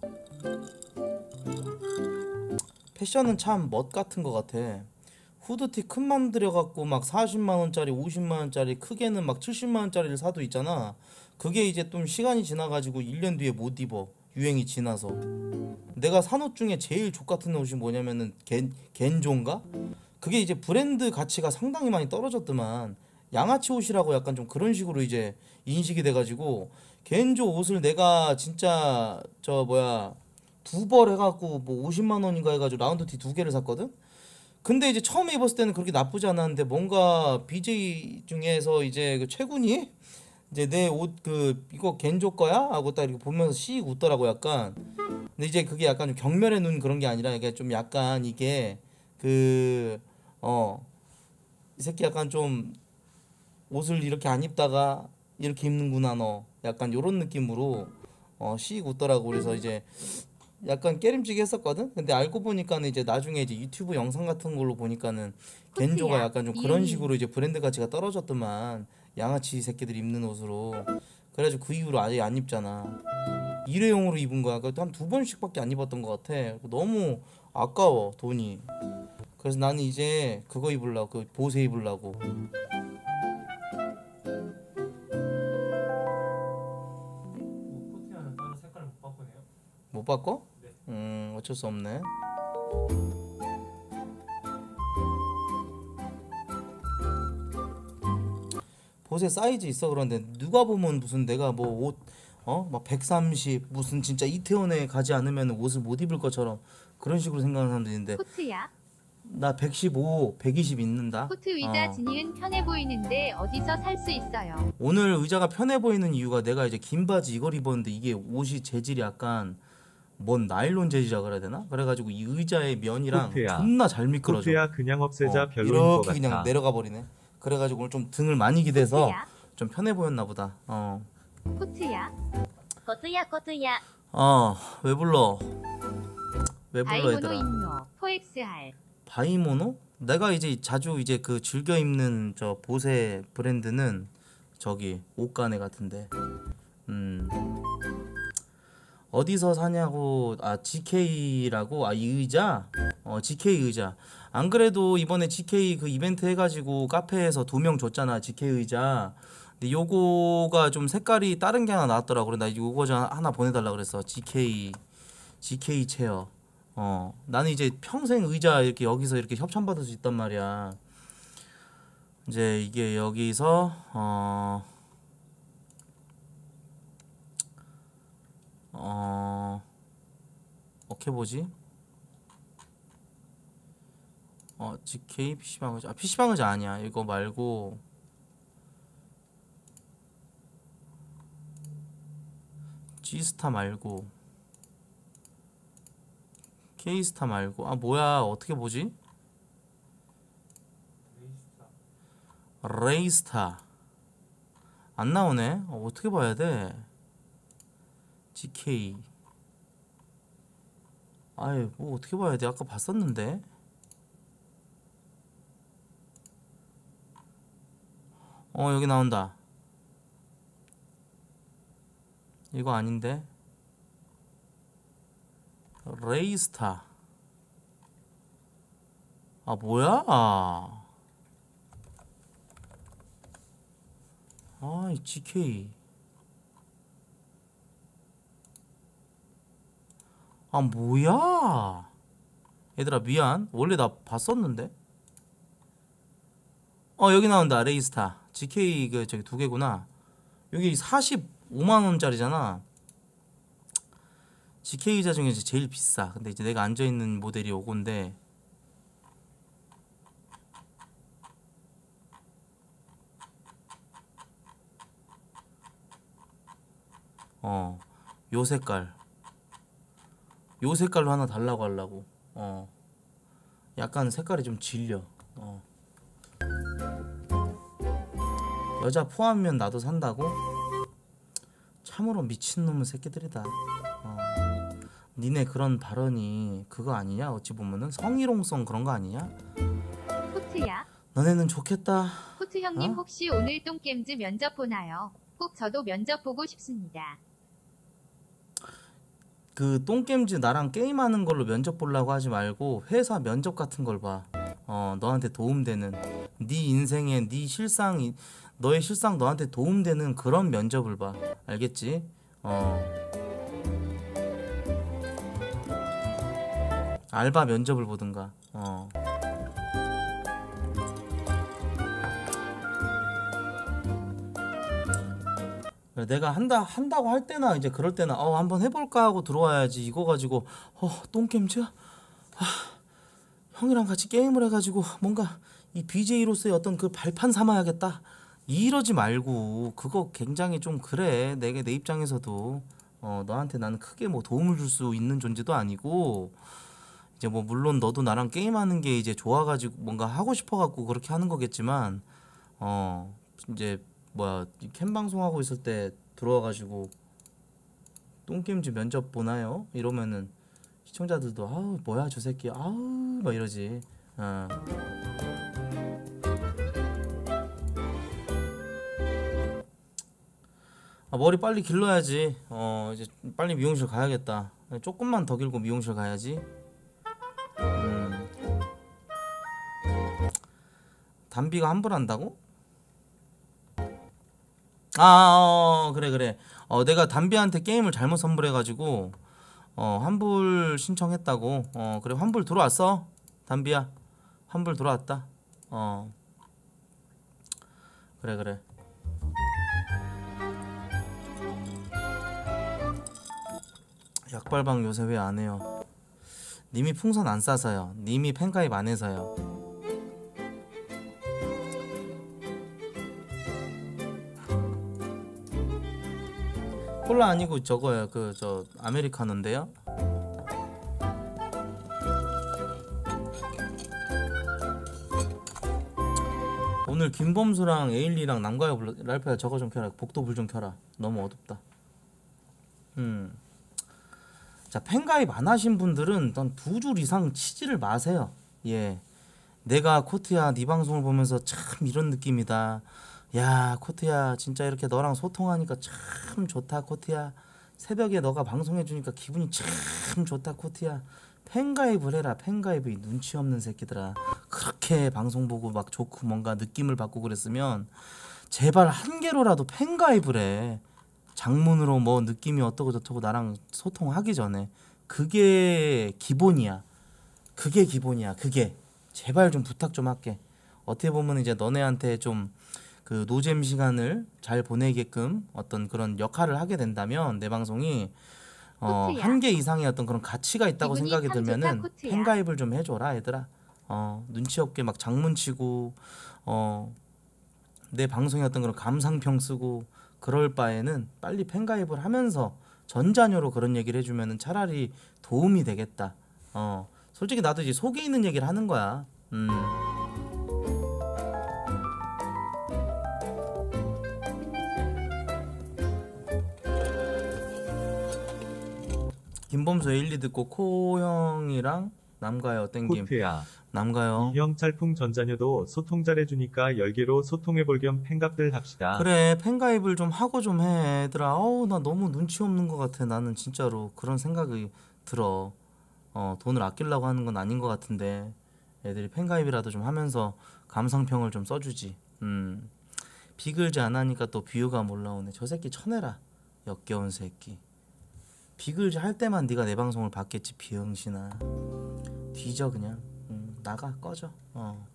패션은 참 멋 같은 거 같아. 후드티 큰 맘 들여갖고 막 사십만 원짜리 오십만 원짜리 크게는 막 칠십만 원짜리를 사도 있잖아. 그게 이제 좀 시간이 지나가지고 일 년 뒤에 못 입어. 유행이 지나서. 내가 산 옷 중에 제일 족같은 옷이 뭐냐면은 겐, 겐조인가? 그게 이제 브랜드 가치가 상당히 많이 떨어졌더만. 양아치 옷이라고 약간 좀 그런 식으로 이제 인식이 돼가지고 겐조 옷을 내가 진짜 저 뭐야 두 벌 해갖고 뭐 오십만 원인가 해가지고 라운드티 두 개를 샀거든? 근데 이제 처음에 입었을 때는 그렇게 나쁘지 않았는데 뭔가 비제이 중에서 이제 그 최군이 이제 내 옷 그 이거 겐조 거야? 하고 딱 이렇게 보면서 씩 웃더라고 약간. 근데 이제 그게 약간 좀 경멸의 눈 그런 게 아니라 이게 좀 약간 이게 그 어 이 새끼 약간 좀 옷을 이렇게 안 입다가 이렇게 입는구나 너 약간 요런 느낌으로 어씩 웃더라고. 그래서 이제 약간 깨림직이 했었거든. 근데 알고 보니까는 이제 나중에 이제 유튜브 영상 같은 걸로 보니까는 겐조가 코트야, 약간 좀 그런 이은이. 식으로 이제 브랜드 가치가 떨어졌더만 양아치 새끼들 입는 옷으로. 그래가지고 그 이후로 아예 안 입잖아. 일회용으로 입은 거야. 한 두 번씩밖에 안 입었던 것 같아. 너무 아까워 돈이. 그래서 나는 이제 그거 입으려고 그 보세 입으려고. 코트야는 따로 색깔을 못 바꾸네요. 못 바꿔? 네. 음 어쩔 수 없네. 보세 사이즈 있어. 그런데 누가 보면 무슨 내가 뭐 옷 어 막 백삼십 무슨 진짜 이태원에 가지 않으면 옷을 못 입을 것처럼 그런 식으로 생각하는 사람들인데 코트야. 나 백십오, 백이십 있는다. 코트 의자 어. 지니은 편해 보이는데 어디서 살 수 있어요? 오늘 의자가 편해 보이는 이유가 내가 이제 긴 바지 이걸 입었는데 이게 옷이 재질이 약간 뭔 나일론 재질이라 그래야 되나? 그래가지고 이 의자의 면이랑 코트야. 존나 잘 미끄러져. 코트야 그냥 없애자 어, 별로인 것 이렇게 그냥 같아. 내려가 버리네. 그래가지고 오늘 좀 등을 많이 기대서 코트야, 좀 편해 보였나 보다. 어, 코트야, 코트야, 코트야. 어, 왜 불러? 왜 불러 바이모노 얘들아? 임노, 포엑스할. 바이모노? 내가 이제 자주 이제 그 즐겨 입는 저 보세 브랜드는 저기 옷가네 같은데. 음. 어디서 사냐고. 아, 지케이라고. 아, 이 의자? 어, 지케이 의자. 안 그래도 이번에 지케이 그 이벤트 해가지고 카페에서 두 명 줬잖아, 지케이 의자. 근데 요거가 좀 색깔이 다른 게 하나 나왔더라고. 그래 나 요거 좀 하나 보내달라 그랬어. 지케이 지케이 체어. 어, 나는 이제 평생 의자 이렇게 여기서 이렇게 협찬받을 수 있단 말이야. 이제 이게 여기서 어, 어, 어떻게 보지? 어, 지케이 피시방 의자. 아, 피시방 의자 아니야. 이거 말고 G스타 말고 K스타 말고. 아, 뭐야? 어떻게 보지? 레이스타 안 나오네. 어, 어떻게 봐야 돼? 지케이. 아유, 뭐 어떻게 봐야 돼? 아까 봤었는데. 어, 여기 나온다. 이거 아닌데. 레이스타. 아, 뭐야? 아, 이 지케이. 아, 뭐야? 얘들아, 미안. 원래 나 봤었는데. 어, 여기 나온다. 레이스타. 지케이 그 저기 두 개구나. 여기 사십오만 원짜리잖아. 지케이 의자 중에 제일 비싸. 근데 이제 내가 앉아 있는 모델이 요건데. 어, 요 색깔. 요 색깔로 하나 달라고 하려고. 어, 약간 색깔이 좀 질려. 어. 여자 포함이면 나도 산다고? 참으로 미친놈의 새끼들이다. 어. 니네 그런 발언이 그거 아니냐? 어찌 보면은 성희롱성 그런 거 아니냐? 코트야, 너네는 좋겠다. 코트 형님 어? 혹시 오늘 똥겜즈 면접 보나요? 꼭 저도 면접 보고 싶습니다. 그 똥겜즈 나랑 게임하는 걸로 면접 보려고 하지 말고 회사 면접 같은 걸 봐. 어, 너한테 도움되는 네 인생에 네 실상 너의 실상 너한테 도움되는 그런 면접을 봐. 알겠지? 어. 알바 면접을 보든가. 어. 내가 한다 한다고 할 때나 이제 그럴 때나 어 한번 해볼까 하고 들어와야지. 이거 가지고 어 똥겜즈야? 아, 형이랑 같이 게임을 해가지고 뭔가 이 비제이로서의 어떤 그 발판 삼아야겠다 이러지 말고. 그거 굉장히 좀 그래. 내게 내 입장에서도 어 너한테 나는 크게 뭐 도움을 줄 수 있는 존재도 아니고, 이제 뭐 물론 너도 나랑 게임하는 게 이제 좋아가지고 뭔가 하고 싶어갖고 그렇게 하는 거겠지만, 어 이제 뭐야 캠 방송하고 있을 때 들어와가지고 똥게임즈 면접 보나요? 이러면은 시청자들도 아우 뭐야 저 새끼 아우 막 이러지. 어. 아, 머리 빨리 길러야지. 어 이제 빨리 미용실 가야겠다. 조금만 더 길고 미용실 가야지. 음. 담비가 환불한다고? 아, 어, 그래 그래. 어, 내가 담비한테 게임을 잘못 선물해가지고 어, 환불 신청했다고. 어, 그래 환불 들어왔어. 담비야, 환불 들어왔다. 어, 그래 그래. 약발방 요새 왜 안 해요? 님이 풍선 안 싸서요. 님이 팬가입 안 해서요. 콜라 아니고 저거요. 그 저 아메리카노인데요. 오늘 김범수랑 에일리랑 남가요 불러. 랄프야 저거 좀 켜라. 복도 불 좀 켜라. 너무 어둡다. 음. 자, 팬가입 안 하신 분들은 일단 두 줄 이상 치지를 마세요. 예. 내가 코트야 네 방송을 보면서 참 이런 느낌이다. 야, 코트야 진짜 이렇게 너랑 소통하니까 참 좋다. 코트야 새벽에 너가 방송해주니까 기분이 참 좋다. 코트야 팬가입을 해라. 팬가입이 눈치 없는 새끼들아. 그렇게 방송 보고 막 좋고 뭔가 느낌을 받고 그랬으면 제발 한 개로라도 팬가입을 해. 장문으로 뭐 느낌이 어떠고 저떠고 나랑 소통하기 전에. 그게 기본이야. 그게 기본이야. 그게 제발 좀 부탁 좀 할게. 어떻게 보면 이제 너네한테 좀 그 노잼 시간을 잘 보내게끔 어떤 그런 역할을 하게 된다면 내 방송이 어, 코트야. 한 개 이상의 어떤 그런 가치가 있다고 기분이 생각이 참 들면은 좋다, 코트야. 팬가입을 좀 해줘라 얘들아. 어, 눈치 없게 막 장문 치고 어, 내 방송에 어떤 그런 감상평 쓰고 그럴 바에는 빨리 팬가입을 하면서 전자녀로 그런 얘기를 해주면은 차라리 도움이 되겠다. 어, 솔직히 나도 이제 속에 있는 얘기를 하는 거야. 음. 김범수 에일리 듣고 코 형이랑 남가요 땡김. 코트야. 남가요. 이형 짤풍 전자녀도 소통 잘해주니까 열개로 소통해볼 겸 팬갑들 합시다. 그래 팬가입을 좀 하고 좀 해 얘들아. 어우 나 너무 눈치 없는 것 같아. 나는 진짜로 그런 생각이 들어. 어 돈을 아끼려고 하는 건 아닌 것 같은데 애들이 팬가입이라도 좀 하면서 감상평을 좀 써주지. 음 비글즈 안 하니까 또 비유가 올라오네. 저 새끼 쳐내라 역겨운 새끼. 비글즈 할 때만 네가 내 방송을 봤겠지 비응신아. 뒤져 그냥. 음, 나가 꺼져. 어.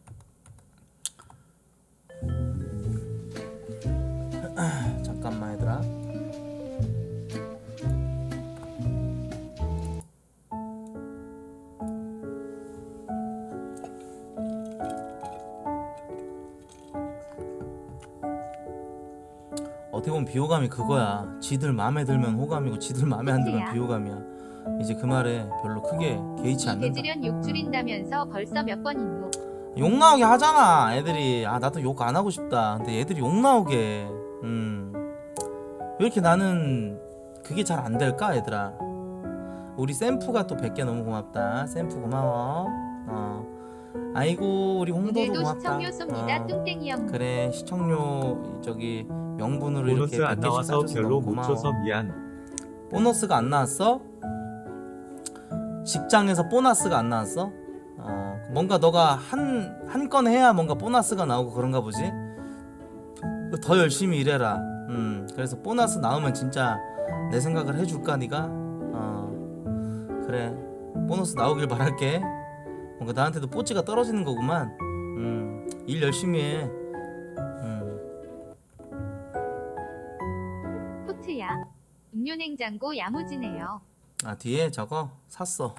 잠깐만 얘들아. 어떻게 보면 비호감이 그거야. 지들 마음에 들면 호감이고 지들 마음에 안 들면 비호감이야. 이제 그 말에 별로 크게 개의치 이 않는다. 대지련 욕 줄인다면서 벌써 몇 번인고. 욕 나오게 하잖아 애들이. 아 나도 욕 안 하고 싶다. 근데 애들이 욕 나오게. 음왜 이렇게 나는 그게 잘 안 될까 얘들아. 우리 샘프가 또 백 개 너무 고맙다. 샘프 고마워. 어 아이고 우리 홍도도 오늘도 고맙다. 시청료 쏩니다. 어, 뚱땡이 형. 그래 시청료 저기 명분으로 이렇게 보너스 안 백 개씩 나와서 싸줘서 별로 너무 못 고마워. 줘서 미안. 보너스가 안 나왔어? 직장에서 보너스가 안 나왔어? 어, 뭔가 너가 한 한 건 해야 뭔가 보너스가 나오고 그런가 보지? 더 열심히 일해라. 음, 그래서 보너스 나오면 진짜 내 생각을 해줄까 네가? 어, 그래 보너스 나오길 바랄게. 뭔가 나한테도 뽀찌가 떨어지는 거구만. 음, 일 열심히 해. 음. 코트야. 음료 냉장고 야무지네요. 아 뒤에 저거 샀어.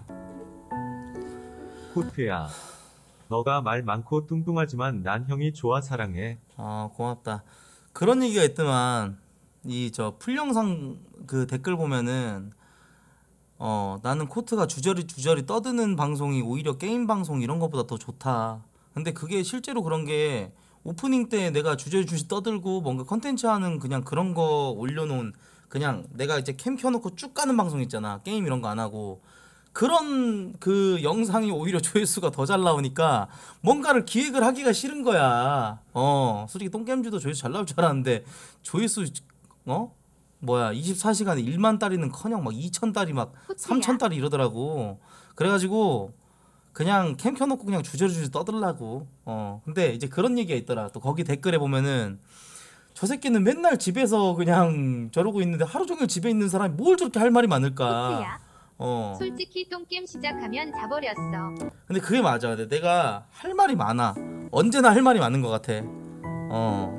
코트야. 너가 말 많고 뚱뚱하지만 난 형이 좋아 사랑해. 아 고맙다. 그런 얘기가 있더만 이 저 풀영상 그 댓글 보면은 어 나는 코트가 주저리 주저리 떠드는 방송이 오히려 게임 방송 이런 것보다 더 좋다. 근데 그게 실제로 그런 게 오프닝 때 내가 주저리 주저리 떠들고 뭔가 컨텐츠 하는 그냥 그런 거 올려놓은 그냥 내가 이제 캠 켜놓고 쭉 가는 방송 있잖아. 게임 이런 거 안 하고 그런 그 영상이 오히려 조회수가 더 잘 나오니까 뭔가를 기획을 하기가 싫은 거야. 어 솔직히 똥겜주도 조회수 잘 나올 줄 알았는데 조회수 어 뭐야 이십사 시간에 일만 달이는커녕 막 이천 달이 막 삼천 달이 이러더라고. 그래가지고 그냥 캠 켜놓고 그냥 주저주저 떠들라고. 어 근데 이제 그런 얘기가 있더라. 또 거기 댓글에 보면은 저 새끼는 맨날 집에서 그냥 저러고 있는데 하루 종일 집에 있는 사람이 뭘 저렇게 할 말이 많을까. 코트야. 어 솔직히 똥겜 시작하면 자버렸어. 근데 그게 맞아. 근데 내가 할 말이 많아. 언제나 할 말이 많은 것 같아. 어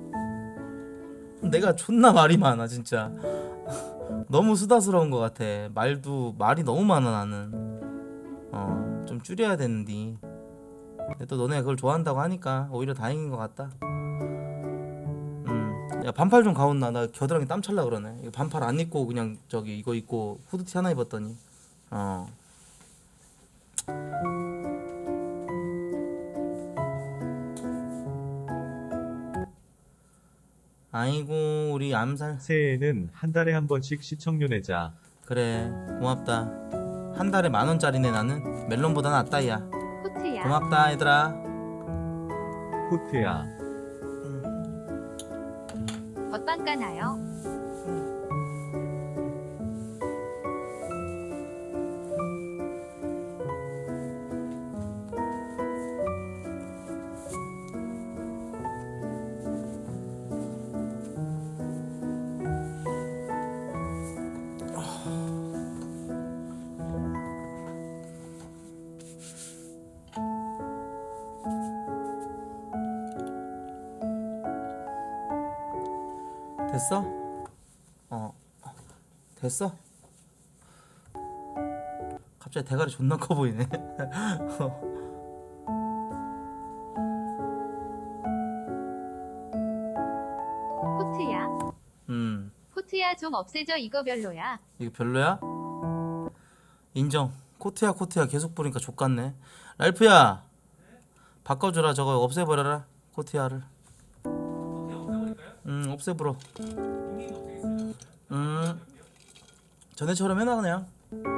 내가 존나 말이 많아 진짜. 너무 수다스러운 것 같아. 말도 말이 너무 많아 나는. 줄여야 되는데. 근데 또 너네 그걸 좋아한다고 하니까 오히려 다행인 것 같다. 음, 야 반팔 좀 가온나. 나 겨드랑이 땀 찰라 그러네. 이거 반팔 안 입고 그냥 저기 이거 입고 후드티 하나 입었더니 어. 아이고 우리 암살. 새해에는 한 달에 한 번씩 시청료 내자. 그래 고맙다. 한 달에 만 원짜리네 나는. 멜론보다 낫다 야. 코트야. 고맙다 얘들아. 코트야. 어떤 까나요? 됐어? 어 됐어? 갑자기 대가리 존나 커 보이네. 코트야. 음 코트야 좀 없애줘 이거 별로야. 이거 별로야? 인정. 코트야 코트야 계속 보니까 족같네. 랄프야 바꿔줘라. 저거 없애버려라 코트야를. 음 없애버려. 음 전에처럼 해놔 그냥.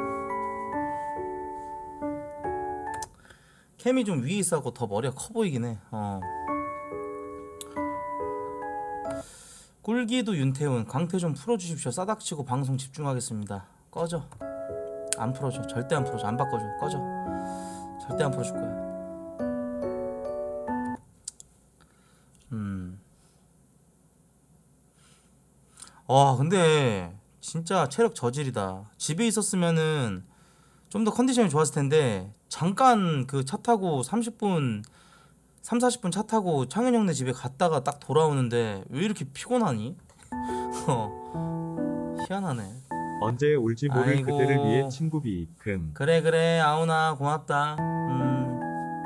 캠이 좀 위에 있어갖고 더 머리가 커 보이긴 해. 어. 꿀기도 윤태훈 광태 좀 풀어주십시오. 싸닥치고 방송 집중하겠습니다. 꺼져. 안 풀어줘. 절대 안 풀어줘. 안 바꿔줘. 꺼져. 절대 안 풀어줄 거야. 음. 와 근데 진짜 체력 저질이다. 집에 있었으면은 좀 더 컨디션이 좋았을 텐데 잠깐 그 차 타고 삼십 분 삼, 사십 분 차 타고 창현 형네 집에 갔다가 딱 돌아오는데 왜 이렇게 피곤하니? 어. 희한하네. 언제 올지 모를 아이고. 그대를 위해 친구비 금. 그래 그래 아우나 고맙다. 음.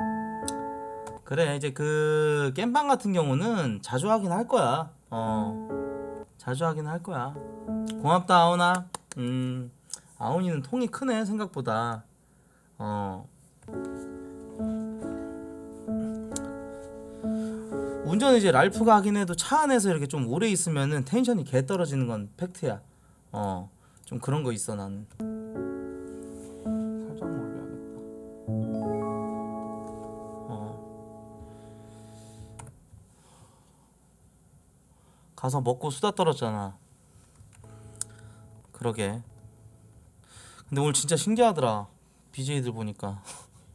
그래 이제 그 겜방 같은 경우는 자주 하긴 할 거야. 어. 자주 하긴 할 거야. 고맙다 아우나. 음. 아우니는 통이 크네 생각보다. 어. 운전은 이제 랄프가 하긴 해도 차 안에서 이렇게 좀 오래 있으면은 텐션이 개 떨어지는 건 팩트야. 어. 좀 그런 거 있어 나는. 살짝 올려야겠다. 어. 가서 먹고 수다 떨었잖아. 그러게. 근데 오늘 진짜 신기하더라. 비제이들 보니까.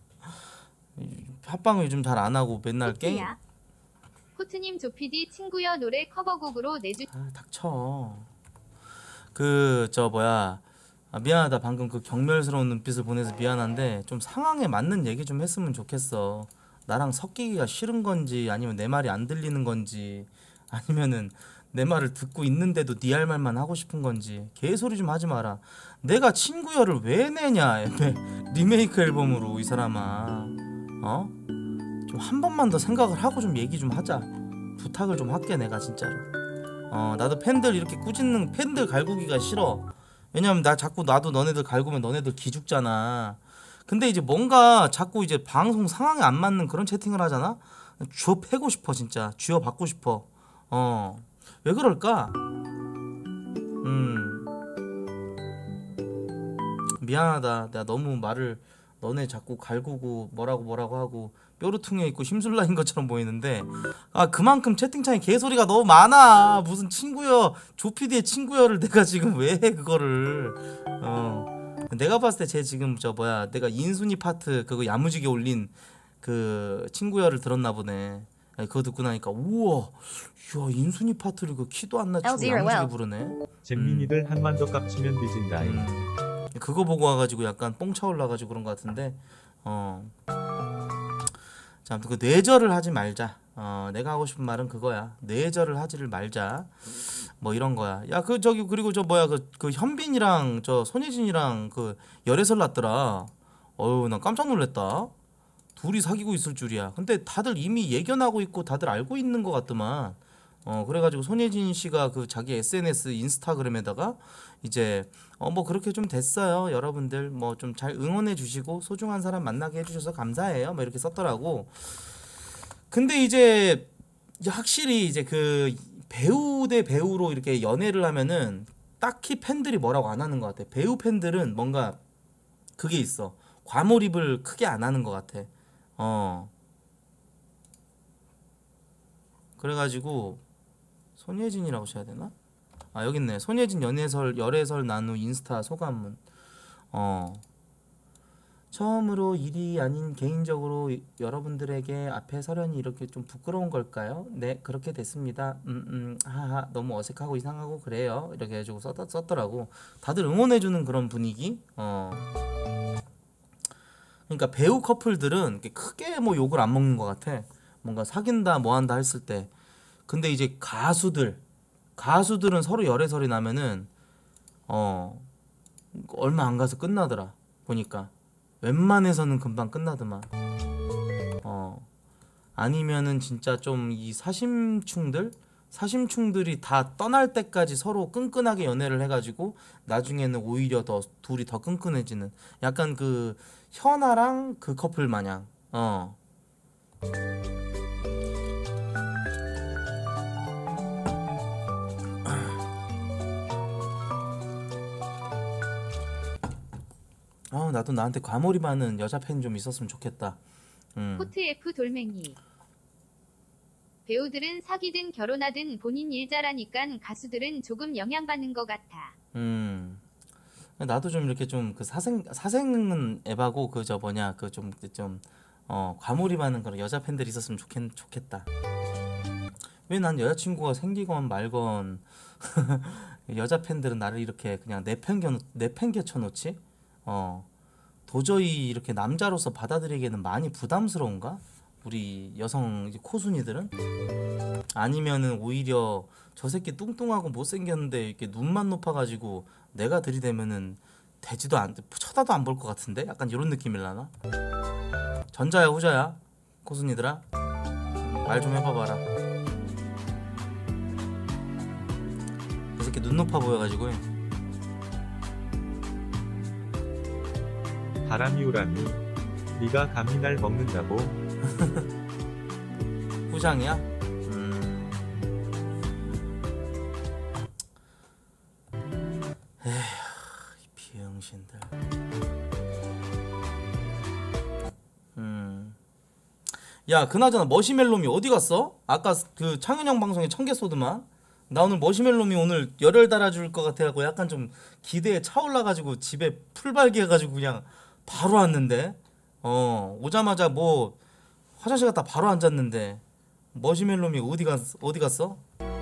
합방 요즘 잘 안 하고 맨날 게임. 코트야. 코트님 조피디 친구여 노래 커버곡으로 내주. 아, 닥쳐. 그 저 뭐야. 아, 미안하다. 방금 그 경멸스러운 눈빛을 보내서 미안한데 좀 상황에 맞는 얘기 좀 했으면 좋겠어. 나랑 섞이기가 싫은 건지 아니면 내 말이 안 들리는 건지 아니면은 내 말을 듣고 있는데도 네 할 말만 하고 싶은 건지 개소리 좀 하지 마라. 내가 친구여를 왜 내냐 리메이크 앨범으로 이 사람아. 어? 좀 한 번만 더 생각을 하고 좀 얘기 좀 하자. 부탁을 좀 할게 내가 진짜로. 어 나도 팬들 이렇게 꾸짖는 팬들 갈구기가 싫어. 왜냐면 나 자꾸 나도 너네들 갈구면 너네들 기죽잖아. 근데 이제 뭔가 자꾸 이제 방송 상황에 안 맞는 그런 채팅을 하잖아. 쥐어 패고 싶어 진짜. 쥐어 받고 싶어. 어 왜 그럴까? 음 미안하다. 내가 너무 말을 너네 자꾸 갈구고 뭐라고 뭐라고 하고 뾰루퉁에 있고 심술라인 것처럼 보이는데 아 그만큼 채팅창에 개소리가 너무 많아. 무슨 친구여 조피디의 친구여를 내가 지금 왜 해 그거를. 어 내가 봤을 때 쟤 지금 저 뭐야 내가 인순이 파트 그거 야무지게 올린 그 친구여를 들었나 보네. 아니, 그거 듣고 나니까 우와 야 인순이 파트를 그 키도 안 낮추고 L zero 야무지게 L. 부르네. 잼민이들 한만 더 깝치면 뒤진다잉. 음, 그거 보고 와가지고 약간 뽕 차올라가지고 그런 것 같은데 어. 자, 아무튼 그 뇌절을 하지 말자. 어, 내가 하고 싶은 말은 그거야. 뇌절을 하지를 말자. 뭐 이런 거야. 야, 그 저기 그리고 저 뭐야 그, 그 현빈이랑 저 손예진이랑 그 열애설 났더라. 어휴 난 깜짝 놀랐다. 둘이 사귀고 있을 줄이야. 근데 다들 이미 예견하고 있고 다들 알고 있는 것 같더만. 어 그래가지고 손예진 씨가 그 자기 에스엔에스 인스타그램에다가 이제 어 뭐 그렇게 좀 됐어요. 여러분들 뭐 좀 잘 응원해 주시고 소중한 사람 만나게 해주셔서 감사해요. 뭐 이렇게 썼더라고. 근데 이제 이제 확실히 이제 그 배우 대 배우로 이렇게 연애를 하면은 딱히 팬들이 뭐라고 안 하는 것 같아. 배우 팬들은 뭔가 그게 있어. 과몰입을 크게 안 하는 것 같아. 어. 그래가지고 손예진이라고 쳐야 되나? 아 여기 있네. 손예진 연애설 열애설 난후 인스타 소감문. 어. 처음으로 일이 아닌 개인적으로 여러분들에게 앞에 서려니 이렇게 좀 부끄러운 걸까요? 네 그렇게 됐습니다. 음, 음, 하하 너무 어색하고 이상하고 그래요. 이렇게 해가지고 썼, 썼더라고. 다들 응원해주는 그런 분위기. 어. 그러니까 배우 커플들은 이렇게 크게 뭐 욕을 안 먹는 것 같아. 뭔가 사귄다 뭐한다 했을 때. 근데 이제 가수들 가수들은 서로 열애설이 나면은 어 얼마 안 가서 끝나더라. 보니까 웬만해서는 금방 끝나더만. 어 아니면은 진짜 좀 이 사심충들 사심충들이 다 떠날 때까지 서로 끈끈하게 연애를 해가지고 나중에는 오히려 더 둘이 더 끈끈해지는 약간 그 현아랑 그 커플 마냥. 어. 아 나도 나한테 과몰입하는 여자 팬 좀 있었으면 좋겠다. 음. 코트 F 돌멩이. 배우들은 사귀든 결혼하든 본인 일 잘하니깐 가수들은 조금 영향받는 것 같아. 음. 나도 좀 이렇게 좀 그 사생 사생은 에바고 그 저 뭐냐 그 좀 좀 어 과몰입하는 그런 여자 팬들이 있었으면 좋겠 좋겠다. 왜 난 여자친구가 생기건 말건 여자 팬들은 나를 이렇게 그냥 내팽겨 내팽개쳐 놓지? 어 도저히 이렇게 남자로서 받아들이기에는 많이 부담스러운가? 우리 여성 이제 코순이들은? 아니면은 오히려 저 새끼 뚱뚱하고 못생겼는데 이렇게 눈만 높아가지고 내가 들이대면은 되지도 안 쳐다도 안 볼 것 같은데? 약간 이런 느낌일라나? 전자야 후자야? 코순이들아? 말 좀 해봐봐라. 저 새끼 눈 높아 보여가지고 바람이 오라니. 네가 감히 날 먹는다고? 후장이야? 음. 에휴 이 비응신들. 음. 야 그나저나 머시멜로미 어디 갔어? 아까 그 창현형 방송에 청개 쏘더만. 나 오늘 머시멜로미 오늘 열혈 달아줄 것 같아갖고 약간 좀 기대에 차올라가지고 집에 풀발기 해가지고 그냥 바로 왔는데 어 오자마자 뭐 화장실 갔다 바로 앉았는데 머시멜로미 어디 갔 어디 갔어?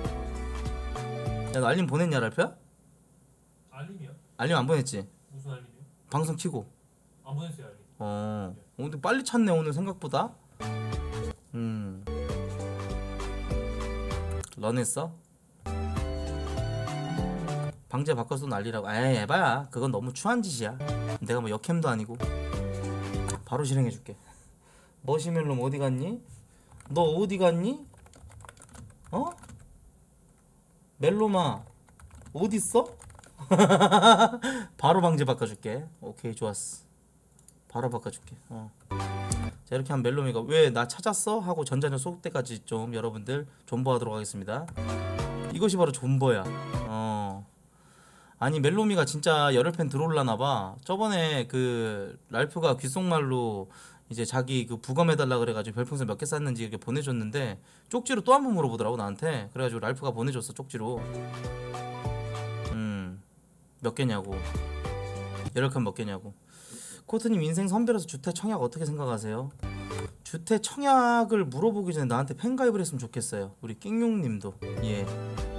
야 너 알림 보냈냐 랄프야? 알림이요? 알림 안 보냈지? 무슨 알림이요? 방송 키고. 안 보냈어요 알림. 어 오늘 빨리 찾네 오늘 생각보다. 음 런했어? 방제 바꿔서 난리라고. 에이 에바야 그건 너무 추한 짓이야. 내가 뭐 역캠도 아니고. 바로 실행해줄게. 머시멜롬 어디 갔니? 너 어디 갔니? 어? 멜로마 어딨어? 바로 방제 바꿔줄게. 오케이 좋았어. 바로 바꿔줄게. 어. 자 이렇게 하면 멜로미가 왜 나 찾았어? 하고 전자녀 쏠 때까지 좀 여러분들 존버하도록 하겠습니다. 이것이 바로 존버야. 어. 아니 멜로미가 진짜 열혈팬 들어올라나봐. 저번에 그 랄프가 귓속말로 이제 자기 그 부검해달라 그래가지고 별풍선 몇 개 쌌는지 이렇게 보내줬는데 쪽지로 또 한 번 물어보더라고 나한테. 그래가지고 랄프가 보내줬어 쪽지로. 음 몇 개냐고. 열혈팬 몇 개냐고. 코트님 인생 선별해서 주택 청약 어떻게 생각하세요? 주택 청약을 물어보기 전에 나한테 팬가입을 했으면 좋겠어요. 우리 낑용님도. 예.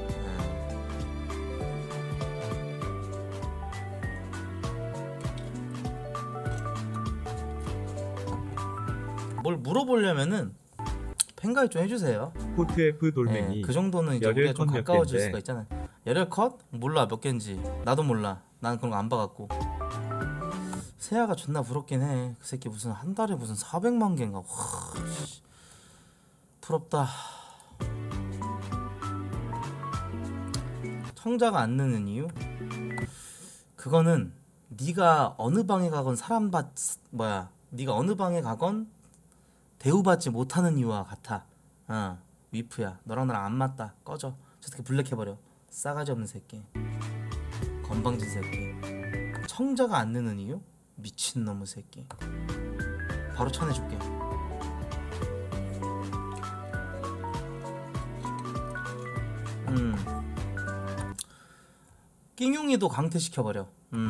뭘 물어보려면은 팬가입 좀 해주세요. 코트 F 예, 돌멩이. 그 정도는 이제 열혈 우리가 좀 컷몇 가까워질 갠데? 수가 있잖아요. 열혈 컷? 몰라 몇 개인지. 나도 몰라. 나는 그런 거 안 봐갖고. 세아가 존나 부럽긴 해. 그 새끼 무슨 한 달에 무슨 사백만 개인가. 와, 씨. 부럽다. 청자가 안 느는 이유? 그거는 네가 어느 방에 가건 사람 받 뭐야 네가 어느 방에 가건 대우받지 못하는 이유와 같아. 어, 위프야, 너랑 나랑 안 맞다. 꺼져. 저 새끼 블랙해버려. 싸가지 없는 새끼, 건방진 새끼. 청자가 안 느는 이유? 미친놈의 새끼. 바로 쳐내줄게. 음 낑용이도 강퇴시켜버려. 음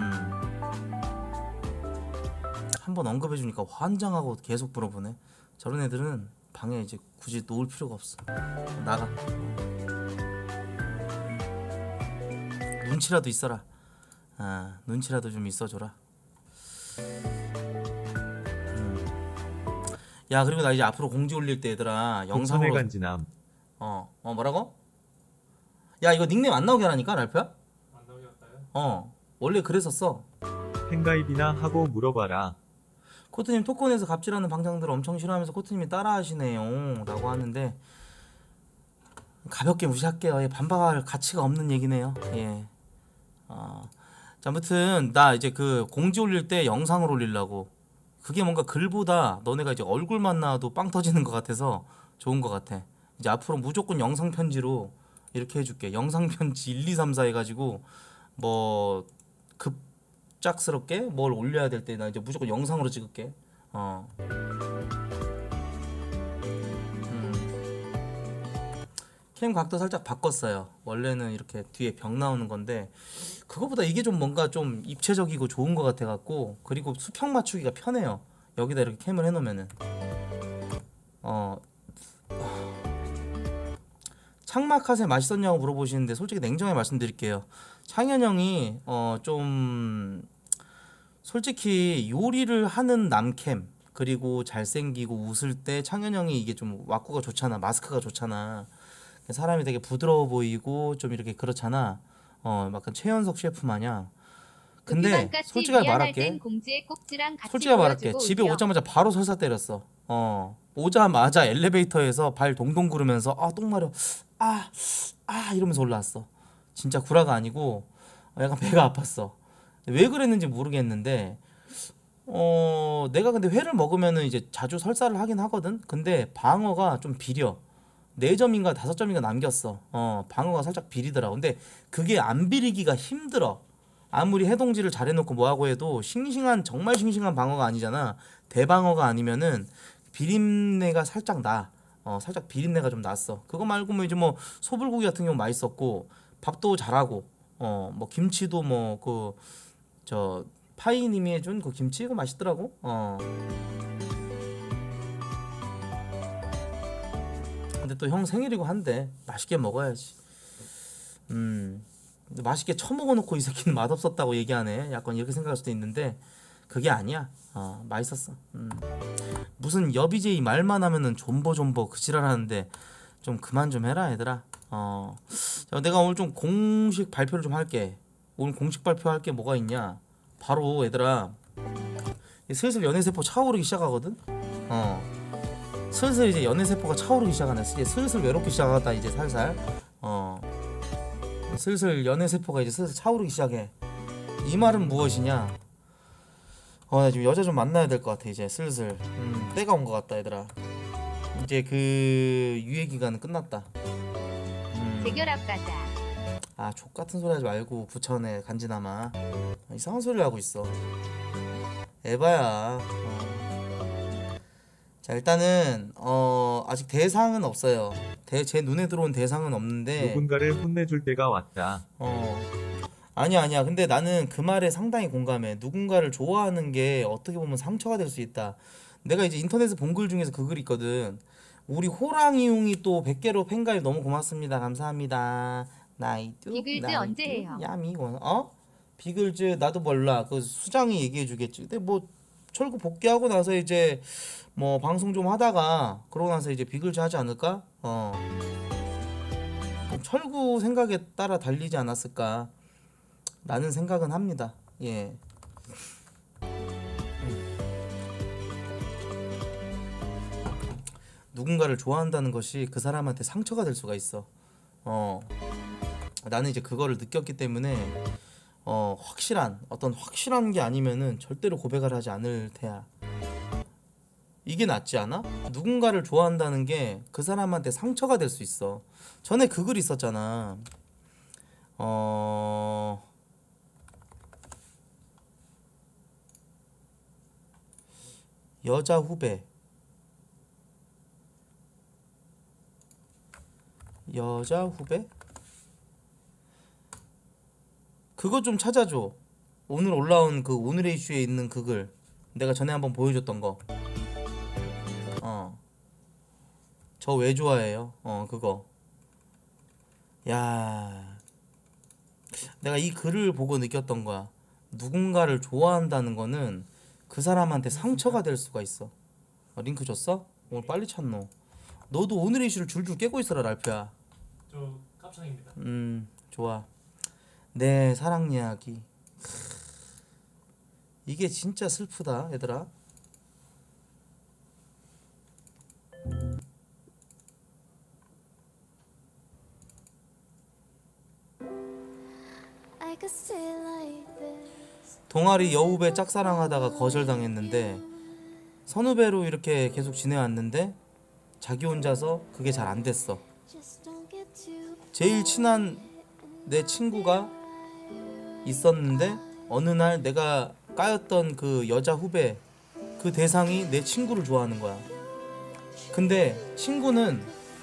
한번 언급해주니까 환장하고 계속 물어보네. 저런 애들은 방에 이제 굳이 놓을 필요가 없어. 나가. 눈치라도 있어라. 아, 눈치라도 좀 있어줘라. 음. 야, 그리고 나 이제 앞으로 공지 올릴 때 얘들아 영상의 영상으로 간지남. 어, 어 뭐라고? 야, 이거 닉네임 안 나오게 하라니까 랄프야? 안 나오게 할까요? 어, 원래 그랬었어. 팬가입이나 하고 물어봐라. 코트님 토크온에서 갑질하는 방장들 엄청 싫어하면서 코트님이 따라하시네요 라고 하는데 가볍게 무시할게요. 예, 반박할 가치가 없는 얘기네요. 예. 어. 자, 아무튼 나 이제 그 공지 올릴 때 영상을 올리려고. 그게 뭔가 글보다 너네가 이제 얼굴만 나와도 빵 터지는 것 같아서 좋은 것 같아. 이제 앞으로 무조건 영상 편지로 이렇게 해줄게. 영상 편지 일, 이, 삼, 사 해가지고 뭐 급작스럽게 뭘 올려야 될 때 나 이제 무조건 영상으로 찍을게. 어. 캠 각도 살짝 바꿨어요. 원래는 이렇게 뒤에 벽 나오는 건데 그거보다 이게 좀 뭔가 좀 입체적이고 좋은 것 같아 갖고, 그리고 수평 맞추기가 편해요. 여기다 이렇게 캠을 해놓으면은. 어 창마카세 맛있었냐고 물어보시는데 솔직히 냉정하게 말씀드릴게요. 창현 형이 어 좀 솔직히 요리를 하는 남캠, 그리고 잘생기고 웃을 때 창현 형이 이게 좀 왁구가 좋잖아. 마스크가 좋잖아. 사람이 되게 부드러워 보이고 좀 이렇게 그렇잖아. 어, 약간 최연석 셰프 마냥. 근데 솔직하게 말할게. 솔직하게 말할게. 집에 오자마자 바로 설사 때렸어. 어, 오자마자 엘리베이터에서 발 동동 구르면서 아, 똥 마려. 아, 아 이러면서 올라왔어. 진짜 구라가 아니고 약간 배가 아팠어. 왜 그랬는지 모르겠는데 어, 내가 근데 회를 먹으면은 이제 자주 설사를 하긴 하거든. 근데 방어가 좀 비려. 네 점인가 다섯 점인가 남겼어. 어, 방어가 살짝 비리더라고. 근데 그게 안 비리기가 힘들어. 아무리 해동질을 잘해놓고 뭐하고 해도 싱싱한, 정말 싱싱한 방어가 아니잖아. 대방어가 아니면은 비린내가 살짝 나. 어, 살짝 비린내가 좀 났어. 그거 말고 뭐 이제 뭐 소불고기 같은 경우 맛있었고, 밥도 잘하고, 어, 뭐 김치도 뭐 그 저 파이님이 해준 그 김치 그거 맛있더라고. 어. 근데 또 형 생일이고 한데 맛있게 먹어야지. 음, 근데 맛있게 처먹어놓고 이 새끼는 맛없었다고 얘기하네. 약간 이렇게 생각할 수도 있는데 그게 아니야. 어, 맛있었어. 음. 무슨 여비제이 말만 하면은 존버존버 그 지랄하는데 좀 그만 좀 해라 얘들아. 어, 자, 내가 오늘 좀 공식 발표를 좀 할게. 오늘 공식 발표할 게 뭐가 있냐? 바로 얘들아, 슬슬 연애세포 차오르기 시작하거든. 어. 슬슬 이제 연애세포가 차오르기 시작하네. 이제 슬슬 외롭기 시작하다. 이제 살살 어 슬슬 연애세포가 이제 슬슬 차오르기 시작해. 이 말은 무엇이냐? 어, 나 지금 여자 좀 만나야 될 것 같아. 이제 슬슬 음, 때가 온 것 같다 얘들아. 이제 그 유예 기간은 끝났다. 음. 재결합 가자. 아, 족같은 소리 하지 말고 부천에 간지나마 이상한 소리를 하고 있어. 에바야. 어. 자, 일단은 어 아직 대상은 없어요. 대, 제 눈에 들어온 대상은 없는데 누군가를 혼내줄 때가 왔다. 어 아니야 아니야. 근데 나는 그 말에 상당히 공감해. 누군가를 좋아하는 게 어떻게 보면 상처가 될 수 있다. 내가 이제 인터넷에 본 글 중에서 그 글 있거든. 우리 호랑이용이 또 백 개로 팬가입 너무 고맙습니다. 감사합니다. 나이뚜 비글즈 나이뚜, 언제 해요? 야미 어? 비글즈 나도 몰라. 그 수장이 얘기해 주겠지. 근데 뭐 철구 복귀하고 나서 이제 뭐 방송 좀 하다가 그러고 나서 이제 비글즈 하지 않을까? 어. 철구 생각에 따라 달리지 않았을까? 라는 생각은 합니다. 예. 누군가를 좋아한다는 것이 그 사람한테 상처가 될 수가 있어. 어 나는 이제 그거를 느꼈기 때문에 어 확실한 어떤 확실한 게 아니면은 절대로 고백을 하지 않을 테야. 이게 낫지 않아? 누군가를 좋아한다는 게 그 사람한테 상처가 될 수 있어. 전에 그 글 있었잖아. 어 여자 후배 여자 후배? 그거 좀 찾아줘. 오늘 올라온 그 오늘의 이슈에 있는 그 글. 내가 전에 한번 보여줬던 거. 어. 저 왜 좋아해요? 어, 그거. 야. 내가 이 글을 보고 느꼈던 거야. 누군가를 좋아한다는 거는 그 사람한테 상처가 될 수가 있어. 어, 링크 줬어? 오늘 빨리 찾노. 너도 오늘의 이슈를 줄줄 깨고 있어라, 랄프야. 저 깝창입니다. 음, 좋아. 내 사랑 이야기. 이게 진짜 슬프다, 얘들아. 동아리 여후배 짝사랑하다가 거절당했는데 선후배로 이렇게 계속 지내왔는데 자기 혼자서 그게 잘 안 됐어. 제일 친한 내 친구가 있었는데 어느 날 내가 까였던 그 여자 후배 그 대상이 내 친구를 좋아하는 거야. 근데 친구는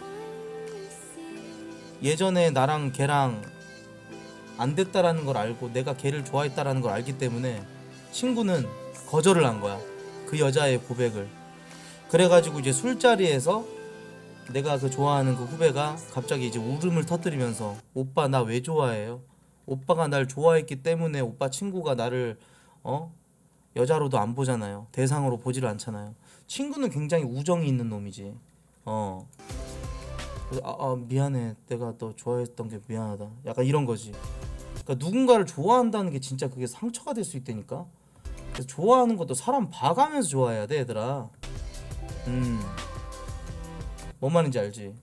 예전에 나랑 걔랑 안 됐다라는 걸 알고 내가 걔를 좋아했다라는 걸 알기 때문에 친구는 거절을 한 거야. 그 여자의 고백을. 그래가지고 이제 술자리에서 내가 그 좋아하는 그 후배가 갑자기 이제 울음을 터뜨리면서 오빠 나 왜 좋아해요? 오빠가 날 좋아했기 때문에 오빠 친구가 나를 어? 여자로도 안 보잖아요. 대상으로 보지를 않잖아요. 친구는 굉장히 우정이 있는 놈이지. 어. 아, 아 미안해. 내가 너 좋아했던 게 미안하다. 약간 이런 거지. 그러니까 누군가를 좋아한다는 게 진짜 그게 상처가 될 수 있다니까. 그래서 좋아하는 것도 사람 봐가면서 좋아해야 돼, 얘들아. 음. 뭔 말인지 알지?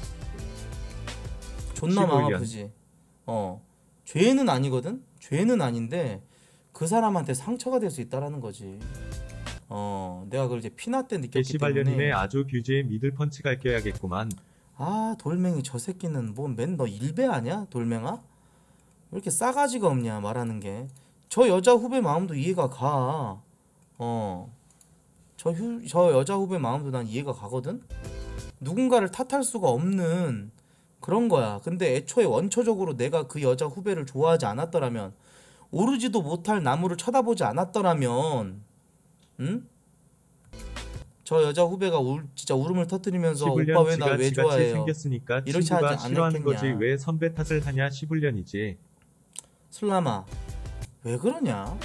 존나 마음 십오 년. 아프지. 어. 죄는 아니거든. 죄는 아닌데 그 사람한테 상처가 될 수 있다라는 거지. 어. 내가 그걸 이제 피나 때 느꼈기 개시발년이네. 때문에. 아주 뷰즈에 미들 펀치가 껴야겠구만. 아 돌멩이 저 새끼는 뭐 맨 너 일배 아냐? 돌멩아? 왜 이렇게 싸가지가 없냐 말하는 게. 저 여자 후배 마음도 이해가 가. 어. 저, 휴, 저 여자 후배 마음도 난 이해가 가거든? 누군가를 탓할 수가 없는 그런 거야. 근데 애초에 원초적으로 내가 그 여자 후배를 좋아하지 않았더라면, 오르지도 못할 나무를 쳐다보지 않았더라면, 응? 저 여자 후배가 울, 진짜 울음을 터뜨리면서 오빠 시불년 왜 나 지가 왜 지같이 좋아해요? 생겼으니까 이렇게 친구가 하지 싫어하는 않았겠냐. 거지 왜 선배 탓을 하냐. 시불년이지. 슬라마 왜 그러냐?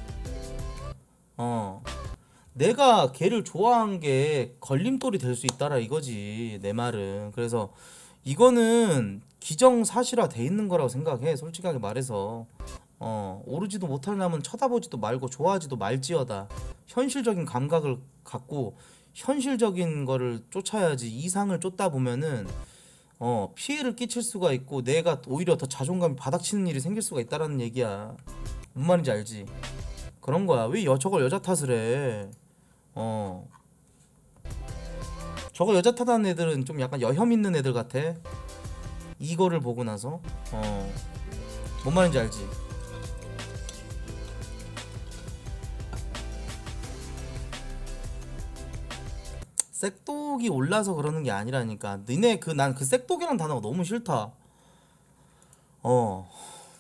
어 내가 걔를 좋아한 게 걸림돌이 될 수 있다라 이거지 내 말은. 그래서 이거는 기정사실화 돼 있는 거라고 생각해 솔직하게 말해서. 어 오르지도 못할 남은 쳐다보지도 말고 좋아하지도 말지어다. 현실적인 감각을 갖고 현실적인 거를 쫓아야지. 이상을 쫓다 보면은 어 피해를 끼칠 수가 있고 내가 오히려 더 자존감이 바닥치는 일이 생길 수가 있다라는 얘기야. 뭔 말인지 알지? 그런 거야. 왜 여, 저걸 여자 탓을 해? 어 저거 여자 탓하는 애들은 좀 약간 여혐 있는 애들 같아. 이거를 보고 나서 어뭔 말인지 알지? 쌔독이 올라서 그러는 게 아니라니까. 니네 그 난 그 쌔독이라는 단어가 너무 싫다. 어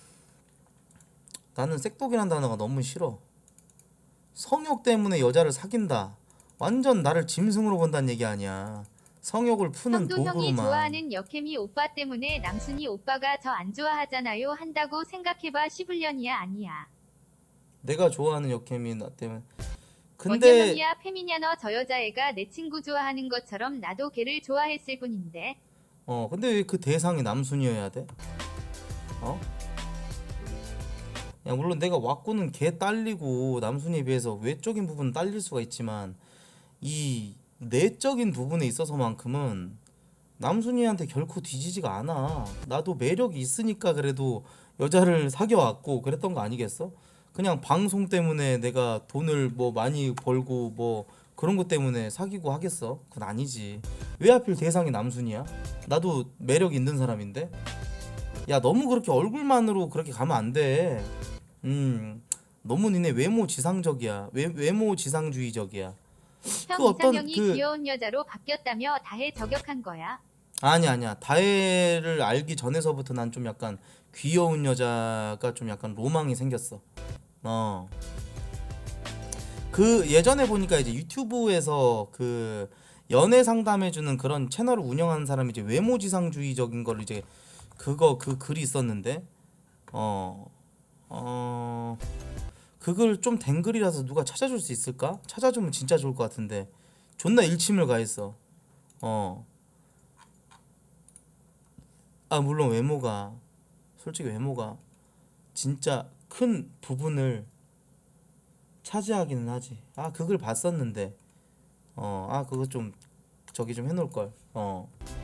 나는 쌔독이라는 단어가 너무 싫어. 성욕 때문에 여자를 사귄다. 완전 나를 짐승으로 본다는 얘기 아니야. 성욕을 푸는 형도 형이 도구로만. 좋아하는 여캠이 오빠 때문에 남순이 오빠가 저 안 좋아하잖아요 한다고 생각해봐. 시불년이야 아니야. 내가 좋아하는 여캠이 나 때문에. 근데 원정형이야 페미냐 너 저 여자애가 내 친구 좋아하는 것처럼 나도 걔를 좋아했을 뿐인데. 어 근데 왜 그 대상이 남순이어야 돼? 어? 야 물론 내가 왁구는 걔 딸리고 남순이에 비해서 외적인 부분은 딸릴 수가 있지만 이 내적인 부분에 있어서만큼은 남순이한테 결코 뒤지지가 않아. 나도 매력이 있으니까 그래도 여자를 사귀어왔고 그랬던 거 아니겠어? 그냥 방송 때문에 내가 돈을 뭐 많이 벌고 뭐 그런 것 때문에 사귀고 하겠어? 그건 아니지. 왜 하필 대상이 남순이야? 나도 매력 있는 사람인데. 야, 너무 그렇게 얼굴만으로 그렇게 가면 안 돼. 음, 너무 니네 외모 지상적이야. 외, 외모 지상주의적이야. 형 그 어떤 이상형이 그 귀여운 여자로 바뀌었다며 다해 저격한 거야. 아니 아니야. 다혜를 알기 전에서부터 난 좀 약간 귀여운 여자가 좀 약간 로망이 생겼어. 어. 그 예전에 보니까 이제 유튜브에서 그 연애 상담해주는 그런 채널을 운영하는 사람이 이제 외모지상주의적인 걸 이제 그거 그 글이 있었는데 어 어 그걸 좀 된 글이라서 누가 찾아줄 수 있을까? 찾아주면 진짜 좋을 것 같은데 존나 일침을 가했어. 어. 아 물론 외모가 솔직히 외모가 진짜 큰 부분을 차지하기는 하지. 아 그걸 봤었는데 어 아 그거 좀 저기 좀 해놓을 걸. 어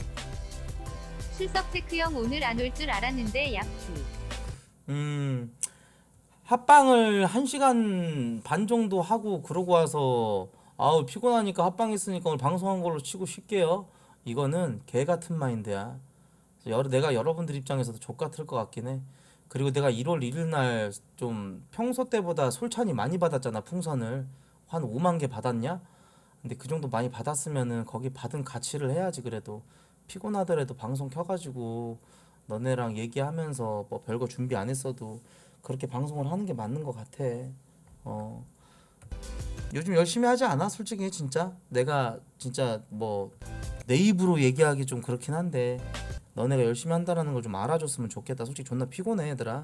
출석 체크형 오늘 안 올 줄 알았는데 약주. 음 합방을 한 시간 반 정도 하고 그러고 와서 아우 피곤하니까 합방 있으니까 오늘 방송한 걸로 치고 쉴게요. 이거는 개 같은 마인드야. 그래서 여러, 내가 여러분들 입장에서도 족 같을 것 같긴 해. 그리고 내가 일월 일일 날 좀 평소 때보다 솔찬히 많이 받았잖아. 풍선을 한 오만 개 받았냐? 근데 그 정도 많이 받았으면은 거기 받은 가치를 해야지. 그래도 피곤하더라도 방송 켜가지고 너네랑 얘기하면서 뭐 별거 준비 안 했어도 그렇게 방송을 하는 게 맞는 것 같아. 어 요즘 열심히 하지 않아? 솔직히 진짜 내가 진짜 뭐 내 입으로 얘기하기 좀 그렇긴 한데 너네가 열심히 한다라는 걸 좀 알아줬으면 좋겠다. 솔직히 존나 피곤해 얘들아.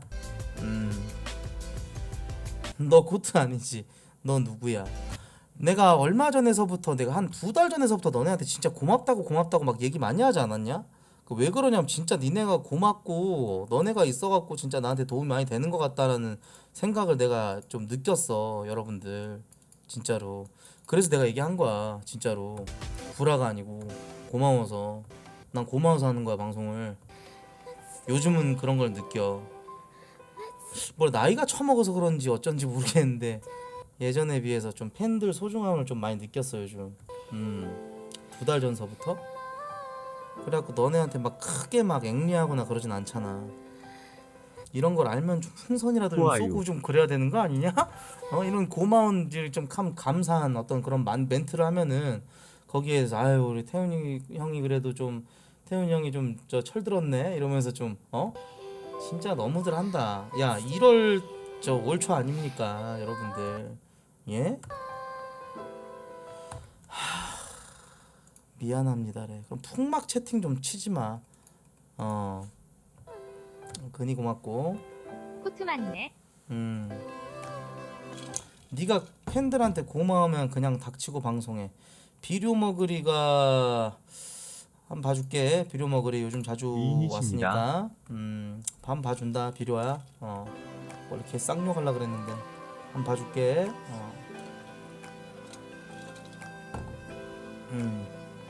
음너 고트 아니지. 너 누구야? 내가 얼마 전에서부터 내가 한 두 달 전에서부터 너네한테 진짜 고맙다고 고맙다고 막 얘기 많이 하지 않았냐? 그 왜 그러냐면 진짜 니네가 고맙고 너네가 있어갖고 진짜 나한테 도움이 많이 되는 것 같다라는 생각을 내가 좀 느꼈어. 여러분들 진짜로. 그래서 내가 얘기한 거야. 진짜로 구라가 아니고 고마워서. 난 고마워서 하는 거야 방송을. 요즘은 그런 걸 느껴. 뭐 나이가 처먹어서 그런지 어쩐지 모르겠는데 예전에 비해서 좀 팬들 소중함을 좀 많이 느꼈어 요즘. 음두 달 전서부터. 그래갖고 너네한테 막 크게 막 앵리하거나 그러진 않잖아. 이런 걸 알면 좀 풍선이라도 좀 좋아요. 쏘고 좀 그래야 되는 거 아니냐? 어 이런 고마운 좀 감, 감사한 어떤 그런 만, 멘트를 하면은 거기에서 아유 우리 태훈이 형이 그래도 좀 태훈이 형이 좀 저 철들었네 이러면서 좀 어 진짜 너무들 한다. 야 일월 저 월 초 아닙니까 여러분들. 예? 미안합니다래. 그럼 풍막 채팅 좀 치지 마. 어. 근이 고맙고. 코트 맞네. 음. 네가 팬들한테 고마우면 그냥 닥치고 방송해. 비료 먹으리가 한번 봐줄게. 비료 먹으리 요즘 자주 미인이십니다. 왔으니까. 음. 반 봐준다 비료야. 어. 원래 걔 쌍욕 하려 그랬는데 한번 봐줄게. 어. 음.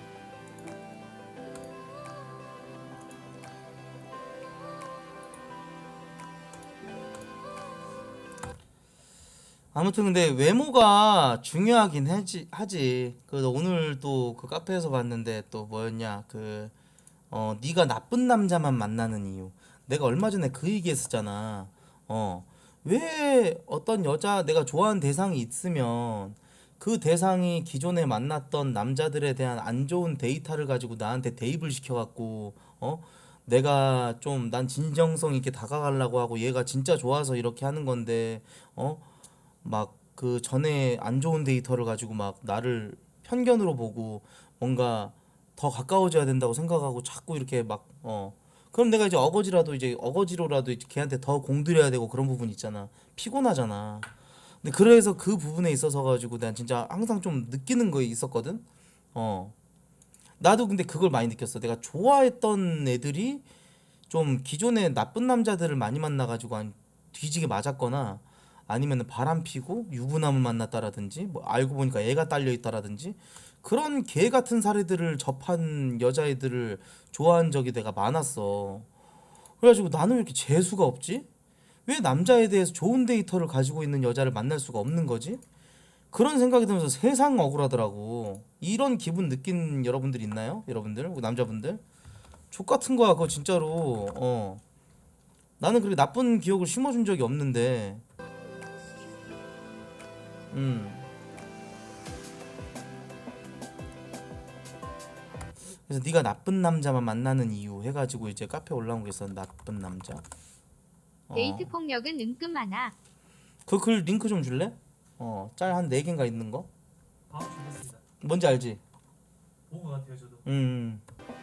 아무튼 근데 외모가 중요하긴 하지. 하지. 그 오늘 또 그 카페에서 봤는데 또 뭐였냐 그 어 네가 나쁜 남자만 만나는 이유. 내가 얼마 전에 그 얘기했었잖아. 어 왜 어떤 여자 내가 좋아하는 대상이 있으면 그 대상이 기존에 만났던 남자들에 대한 안 좋은 데이터를 가지고 나한테 대입을 시켜갖고 어 내가 좀 난 진정성 있게 다가가려고 하고 얘가 진짜 좋아서 이렇게 하는 건데 어 막 그 전에 안 좋은 데이터를 가지고 막 나를 편견으로 보고 뭔가 더 가까워져야 된다고 생각하고 자꾸 이렇게 막 어 그럼 내가 이제 어거지라도 이제 어거지로라도 이제 걔한테 더 공들여야 되고 그런 부분 있잖아. 피곤하잖아. 근데 그래서 그 부분에 있어서 가지고 난 진짜 항상 좀 느끼는 거 있었거든. 어 나도 근데 그걸 많이 느꼈어. 내가 좋아했던 애들이 좀 기존에 나쁜 남자들을 많이 만나가지고 한 뒤지게 맞았거나 아니면 바람 피고 유부남을 만났다라든지 뭐 알고 보니까 애가 딸려 있다라든지 그런 개 같은 사례들을 접한 여자애들을 좋아한 적이 내가 많았어. 그래가지고 나는 왜 이렇게 재수가 없지? 왜 남자에 대해서 좋은 데이터를 가지고 있는 여자를 만날 수가 없는 거지? 그런 생각이 들면서 세상 억울하더라고. 이런 기분 느낀 여러분들 있나요? 여러분들? 남자분들? 족 같은 거야 그거 진짜로. 어. 나는 그렇게 나쁜 기억을 심어준 적이 없는데 음. 그래서 네가 나쁜 남자만 만나는 이유 해가지고 이제 카페 올라온 게 있어. 나쁜 남자. 어. 데이트 폭력은 은근 많아. 그 글 링크 좀 줄래? 어, 짤 한 네 개인가 있는 거? 아, 좋겠습니다. 뭔지 알지? 본 것 같아요, 저도. 음.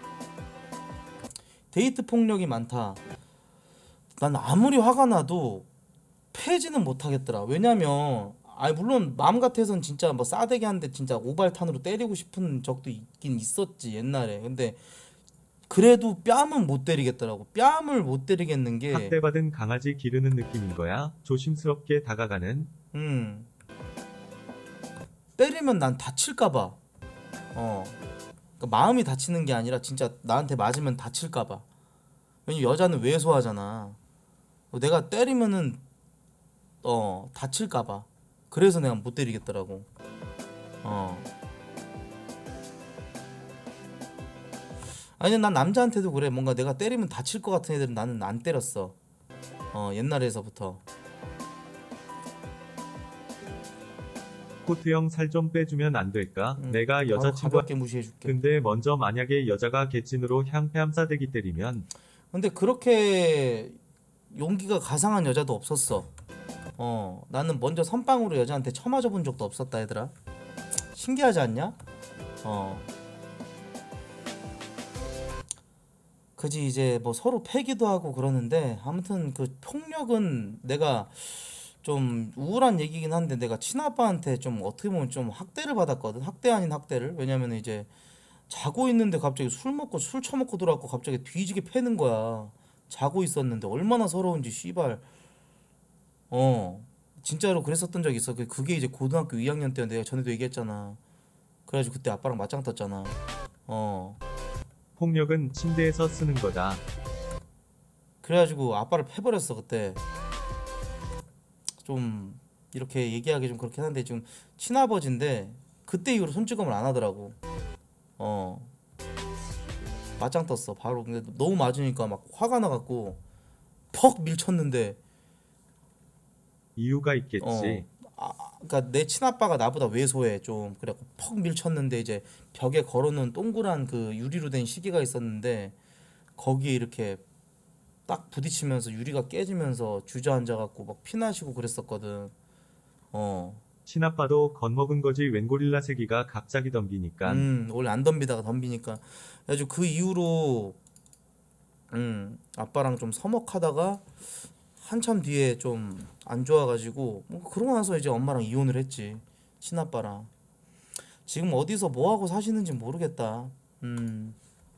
데이트 폭력이 많다. 난 아무리 화가 나도 패지는 못하겠더라. 왜냐면 아니 물론 마음 같아선 진짜 뭐 싸대기 한대 진짜 오발탄으로 때리고 싶은 적도 있긴 있었지 옛날에. 근데 그래도 뺨은 못 때리겠더라고. 뺨을 못 때리겠는 게 학대받은 강아지 기르는 느낌인 거야. 조심스럽게 다가가는. 음. 때리면 난 다칠까봐. 어. 그러니까 마음이 다치는 게 아니라 진짜 나한테 맞으면 다칠까봐. 왜냐면 여자는 왜소하잖아. 내가 때리면은 어 다칠까봐. 그래서 내가 못 때리겠더라고. 어. 아니 난 남자한테도 그래. 뭔가 내가 때리면 다칠 것 같은 애들은 나는 안 때렸어. 어 옛날에서부터. 코트형 살 좀 빼주면 안 될까? 음, 내가 바로 여자친구 가볍게 무시해줄게. 근데 먼저 만약에 여자가 개찐으로 향폐암 싸대기 때리면 근데 그렇게 용기가 가상한 여자도 없었어. 어 나는 먼저 선빵으로 여자한테 쳐맞아 본 적도 없었다 얘들아. 신기하지 않냐? 어 그지. 이제 뭐 서로 패기도 하고 그러는데 아무튼 그 폭력은 내가 좀 우울한 얘기긴 한데 내가 친아빠한테 좀 어떻게 보면 좀 학대를 받았거든. 학대 아닌 학대를. 왜냐면 이제 자고 있는데 갑자기 술 먹고 술 처먹고 들어왔고 갑자기 뒤지게 패는 거야. 자고 있었는데 얼마나 서러운지 씨발. 어 진짜로 그랬었던 적이 있어. 그- 그게 이제 고등학교 이 학년 때였는데 내가 전에도 얘기했잖아. 그래가지고 그때 아빠랑 맞짱 떴잖아. 어 폭력은 침대에서 쓰는 거다. 그래가지고 아빠를 패버렸어 그때. 좀 이렇게 얘기하기 좀 그렇긴 한데 지금 친아버지인데 그때 이후로 손찌검을 안 하더라고. 어 맞짱 떴어 바로. 근데 너무 맞으니까 막 화가 나갖고 퍽 밀쳤는데 이유가 어 있겠지. 아, 그러니까 내 친아빠가 나보다 왜소해 좀. 그래갖고 퍽 밀쳤는데 이제 벽에 걸어놓은 동그란 그 유리로 된 시계가 있었는데 거기에 이렇게 딱 부딪히면서 유리가 깨지면서 주저앉아갖고 막 피나시고 그랬었거든. 어 친아빠도 겁먹은 거지 웬 고릴라 새끼가 갑자기 덤비니까. 음 원래 안 덤비다가 덤비니까. 그래가지고 그 이후로 음 아빠랑 좀 서먹하다가 한참 뒤에 좀 안 좋아가지고 뭐 그러고 나서 이제 엄마랑 이혼을 했지. 친아빠랑. 지금 어디서 뭐 하고 사시는지 모르겠다. 음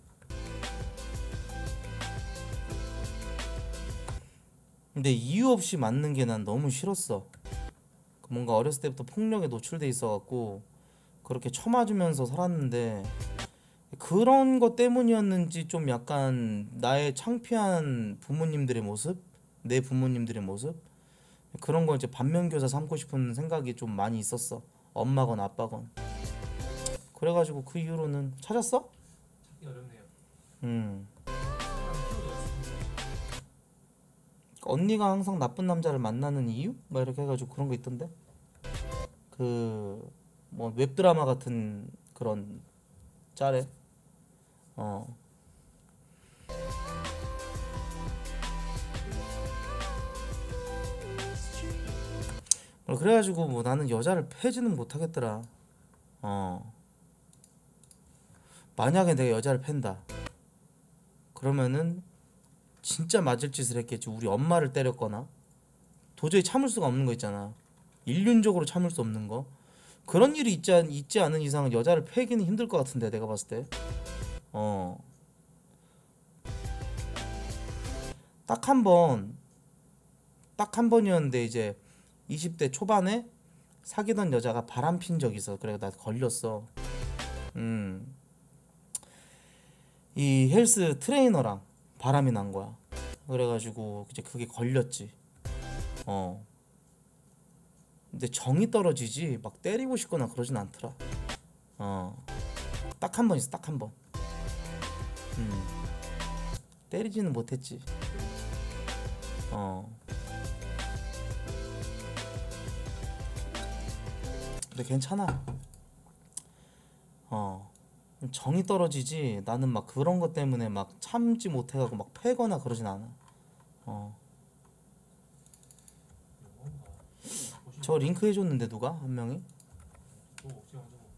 근데 이유 없이 맞는 게 난 너무 싫었어. 뭔가 어렸을 때부터 폭력에 노출돼 있어갖고 그렇게 쳐맞으면서 살았는데 그런 것 때문이었는지 좀 약간 나의 창피한 부모님들의 모습, 내 부모님들의 모습 그런 걸 이제 반면교사 삼고 싶은 생각이 좀 많이 있었어. 엄마건 아빠건. 그래가지고 그 이후로는 찾았어? 찾기 어렵네요. 음 사람 키우고 있습니다. 언니가 항상 나쁜 남자를 만나는 이유? 막 이렇게 해가지고 그런 거 있던데. 그 뭐 웹드라마 같은 그런 짤에 어 어, 그래가지고 뭐 나는 여자를 패지는 못하겠더라. 어 만약에 내가 여자를 팬다 그러면은 진짜 맞을 짓을 했겠지. 우리 엄마를 때렸거나 도저히 참을 수가 없는 거 있잖아. 인륜적으로 참을 수 없는 거. 그런 일이 있지, 않, 있지 않은 이상은 여자를 패기는 힘들 것 같은데 내가 봤을 때. 어. 딱 한 번, 딱 한 번이었는데 이제 이십 대 초반에 사귀던 여자가 바람핀 적이 있어. 그래 나 걸렸어. 음. 이 헬스 트레이너랑 바람이 난 거야. 그래가지고 이제 그게 걸렸지. 어. 근데 정이 떨어지지 막 때리고 싶거나 그러진 않더라. 어. 딱 한 번 있어, 딱 한 번. 음. 때리지는 못했지. 어. 근데 괜찮아. 어. 정이 떨어지지 나는 막 그런 것 때문에 막 참지 못해가고 막 패거나 그러진 않아. 어. 영어인가? 보시면 저 링크 해줬는데 누가? 한 명이? 또 없지 먼저 뭐.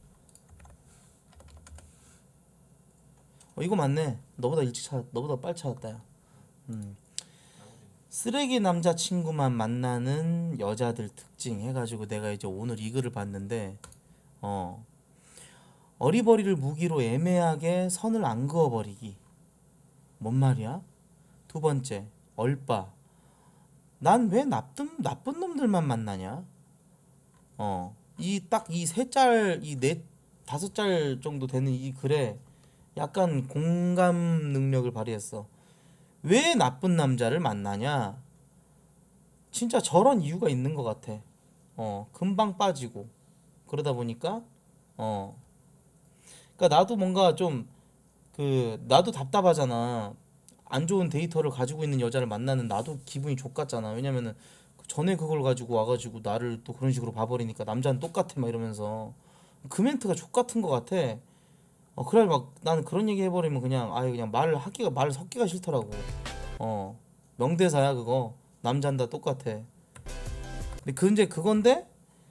어 이거 맞네. 너보다 일찍 찾 너보다 빨리 찾았다 야. 음. 나머지 쓰레기 남자친구만 만나는 여자들 특징 해가지고 내가 이제 오늘 이 글을 봤는데 어 어리버리를 무기로 애매하게 선을 안 그어버리기. 뭔 말이야? 두 번째 얼빠. 난 왜 나쁜 나쁜 놈들만 만나냐? 어 이 딱 이 세 짤 이 네 다섯 짤 정도 되는 이 글에 약간 공감 능력을 발휘했어. 왜 나쁜 남자를 만나냐? 진짜 저런 이유가 있는 것 같아. 어, 금방 빠지고. 그러다 보니까, 어. 그러니까 나도 뭔가 좀, 그, 나도 답답하잖아. 안 좋은 데이터를 가지고 있는 여자를 만나는 나도 기분이 족같잖아. 왜냐면은, 그 전에 그걸 가지고 와가지고 나를 또 그런 식으로 봐버리니까 남자는 똑같아. 막 이러면서. 그 멘트가 족같은 것 같아. 어, 그래, 막, 나는 그런 얘기 해버리면 그냥, 아예 그냥 말을 하기가, 말을 섞기가 싫더라고. 어, 명대사야, 그거. 남잔 다 똑같아. 근데 그, 이제 그건데,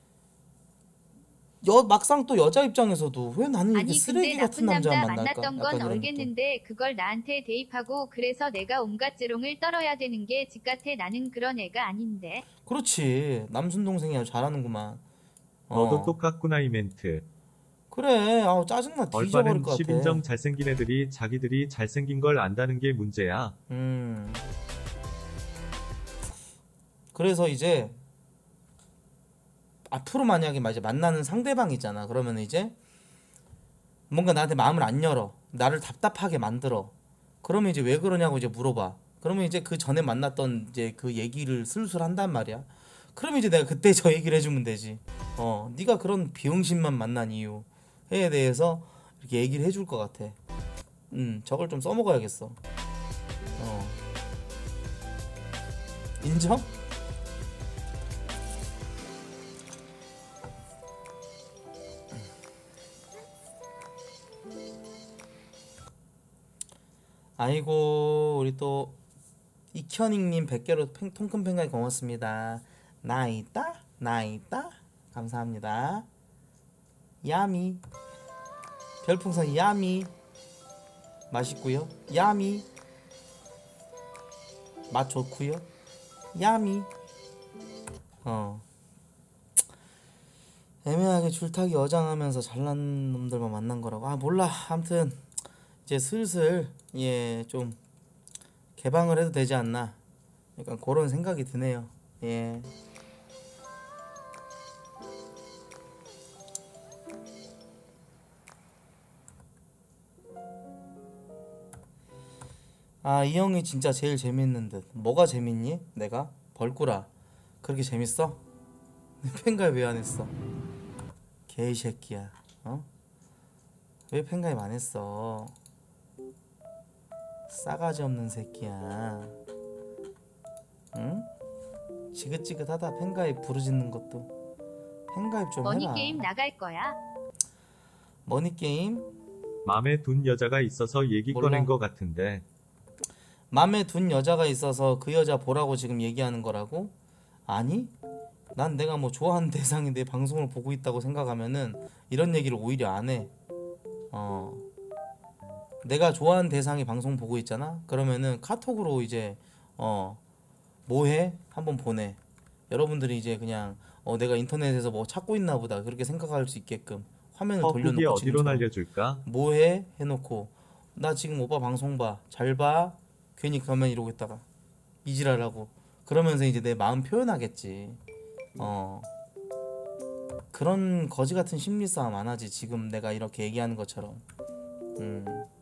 여, 막상 또 여자 입장에서도 왜 나는 이렇게 아니 근데 쓰레기 같은 나쁜 남자만 남자 만날까? 만났던 약간 건 이런 느낌. 알겠는데 그걸 나한테 대입하고 그래서 내가 온갖 재롱을 떨어야 되는 게 직같아. 나는 그런 애가 아닌데. 그렇지. 남순 동생이 아주 잘하는구만. 너도 어, 똑같구나 이 멘트. 그래. 아우, 짜증나. 뒤져버릴 얼빠는 것 같아. 십인정 잘생긴 애들이 자기들이 잘생긴 걸 안다는 게 문제야. 음. 그래서 이제, 앞으로 만약에 막 이제 만나는 상대방이 있잖아. 그러면 이제 뭔가 나한테 마음을 안 열어. 나를 답답하게 만들어. 그러면 이제 왜 그러냐고 이제 물어봐. 그러면 이제 그 전에 만났던 이제 그 얘기를 슬슬 한단 말이야. 그러면 이제 내가 그때 저 얘기를 해주면 되지. 어, 네가 그런 비응신만 만난 이유에 대해서 이렇게 얘기를 해줄 것 같아. 음, 저걸 좀 써먹어야겠어. 어, 인정? 아이고 우리 또 이현익님 백 개로 팽, 통큰 팽가이 고맙습니다. 나 있다 나 있다 감사합니다. 야미 별풍선 야미 맛있고요. 야미 맛 좋고요. 야미 어 애매하게 줄타기 어장하면서 잘난 놈들만 만난 거라고. 아 몰라. 아무튼 이제 슬슬 예 좀 개방을 해도 되지 않나. 약간 그런 생각이 드네요. 예. 아, 이 형이 진짜 제일 재밌는 듯. 뭐가 재밌니? 내가? 벌꾸라. 그렇게 재밌어? 팬가입 왜 안 했어? 개새끼야. 어? 왜 팬가입 안 했어? 싸가지 없는 새끼야. 응? 지긋지긋하다. 팬가입 부르짖는 것도. 팬가입 좀 해라. 머니게임 나갈 거야. 머니게임? 맘에 둔 여자가 있어서 얘기 몰라. 꺼낸 거 같은데. 맘에 둔 여자가 있어서 그 여자 보라고 지금 얘기하는 거라고? 아니? 난 내가 뭐 좋아하는 대상이 내 방송을 보고 있다고 생각하면은 이런 얘기를 오히려 안 해. 어. 내가 좋아하는 대상이 방송 보고 있잖아? 그러면은 카톡으로 이제 어 뭐해? 한번 보내. 여러분들이 이제 그냥 어 내가 인터넷에서 뭐 찾고 있나 보다 그렇게 생각할 수 있게끔 화면을 허국이 돌려놓고 어디로 지금처럼 날려줄까? 뭐해? 해놓고 나 지금 오빠 방송 봐. 잘 봐. 괜히 가면 이러고 있다가 이지랄하고 그러면서 이제 내 마음 표현하겠지. 어 그런 거지 같은 심리 싸움 안 하지. 지금 내가 이렇게 얘기하는 것처럼. 음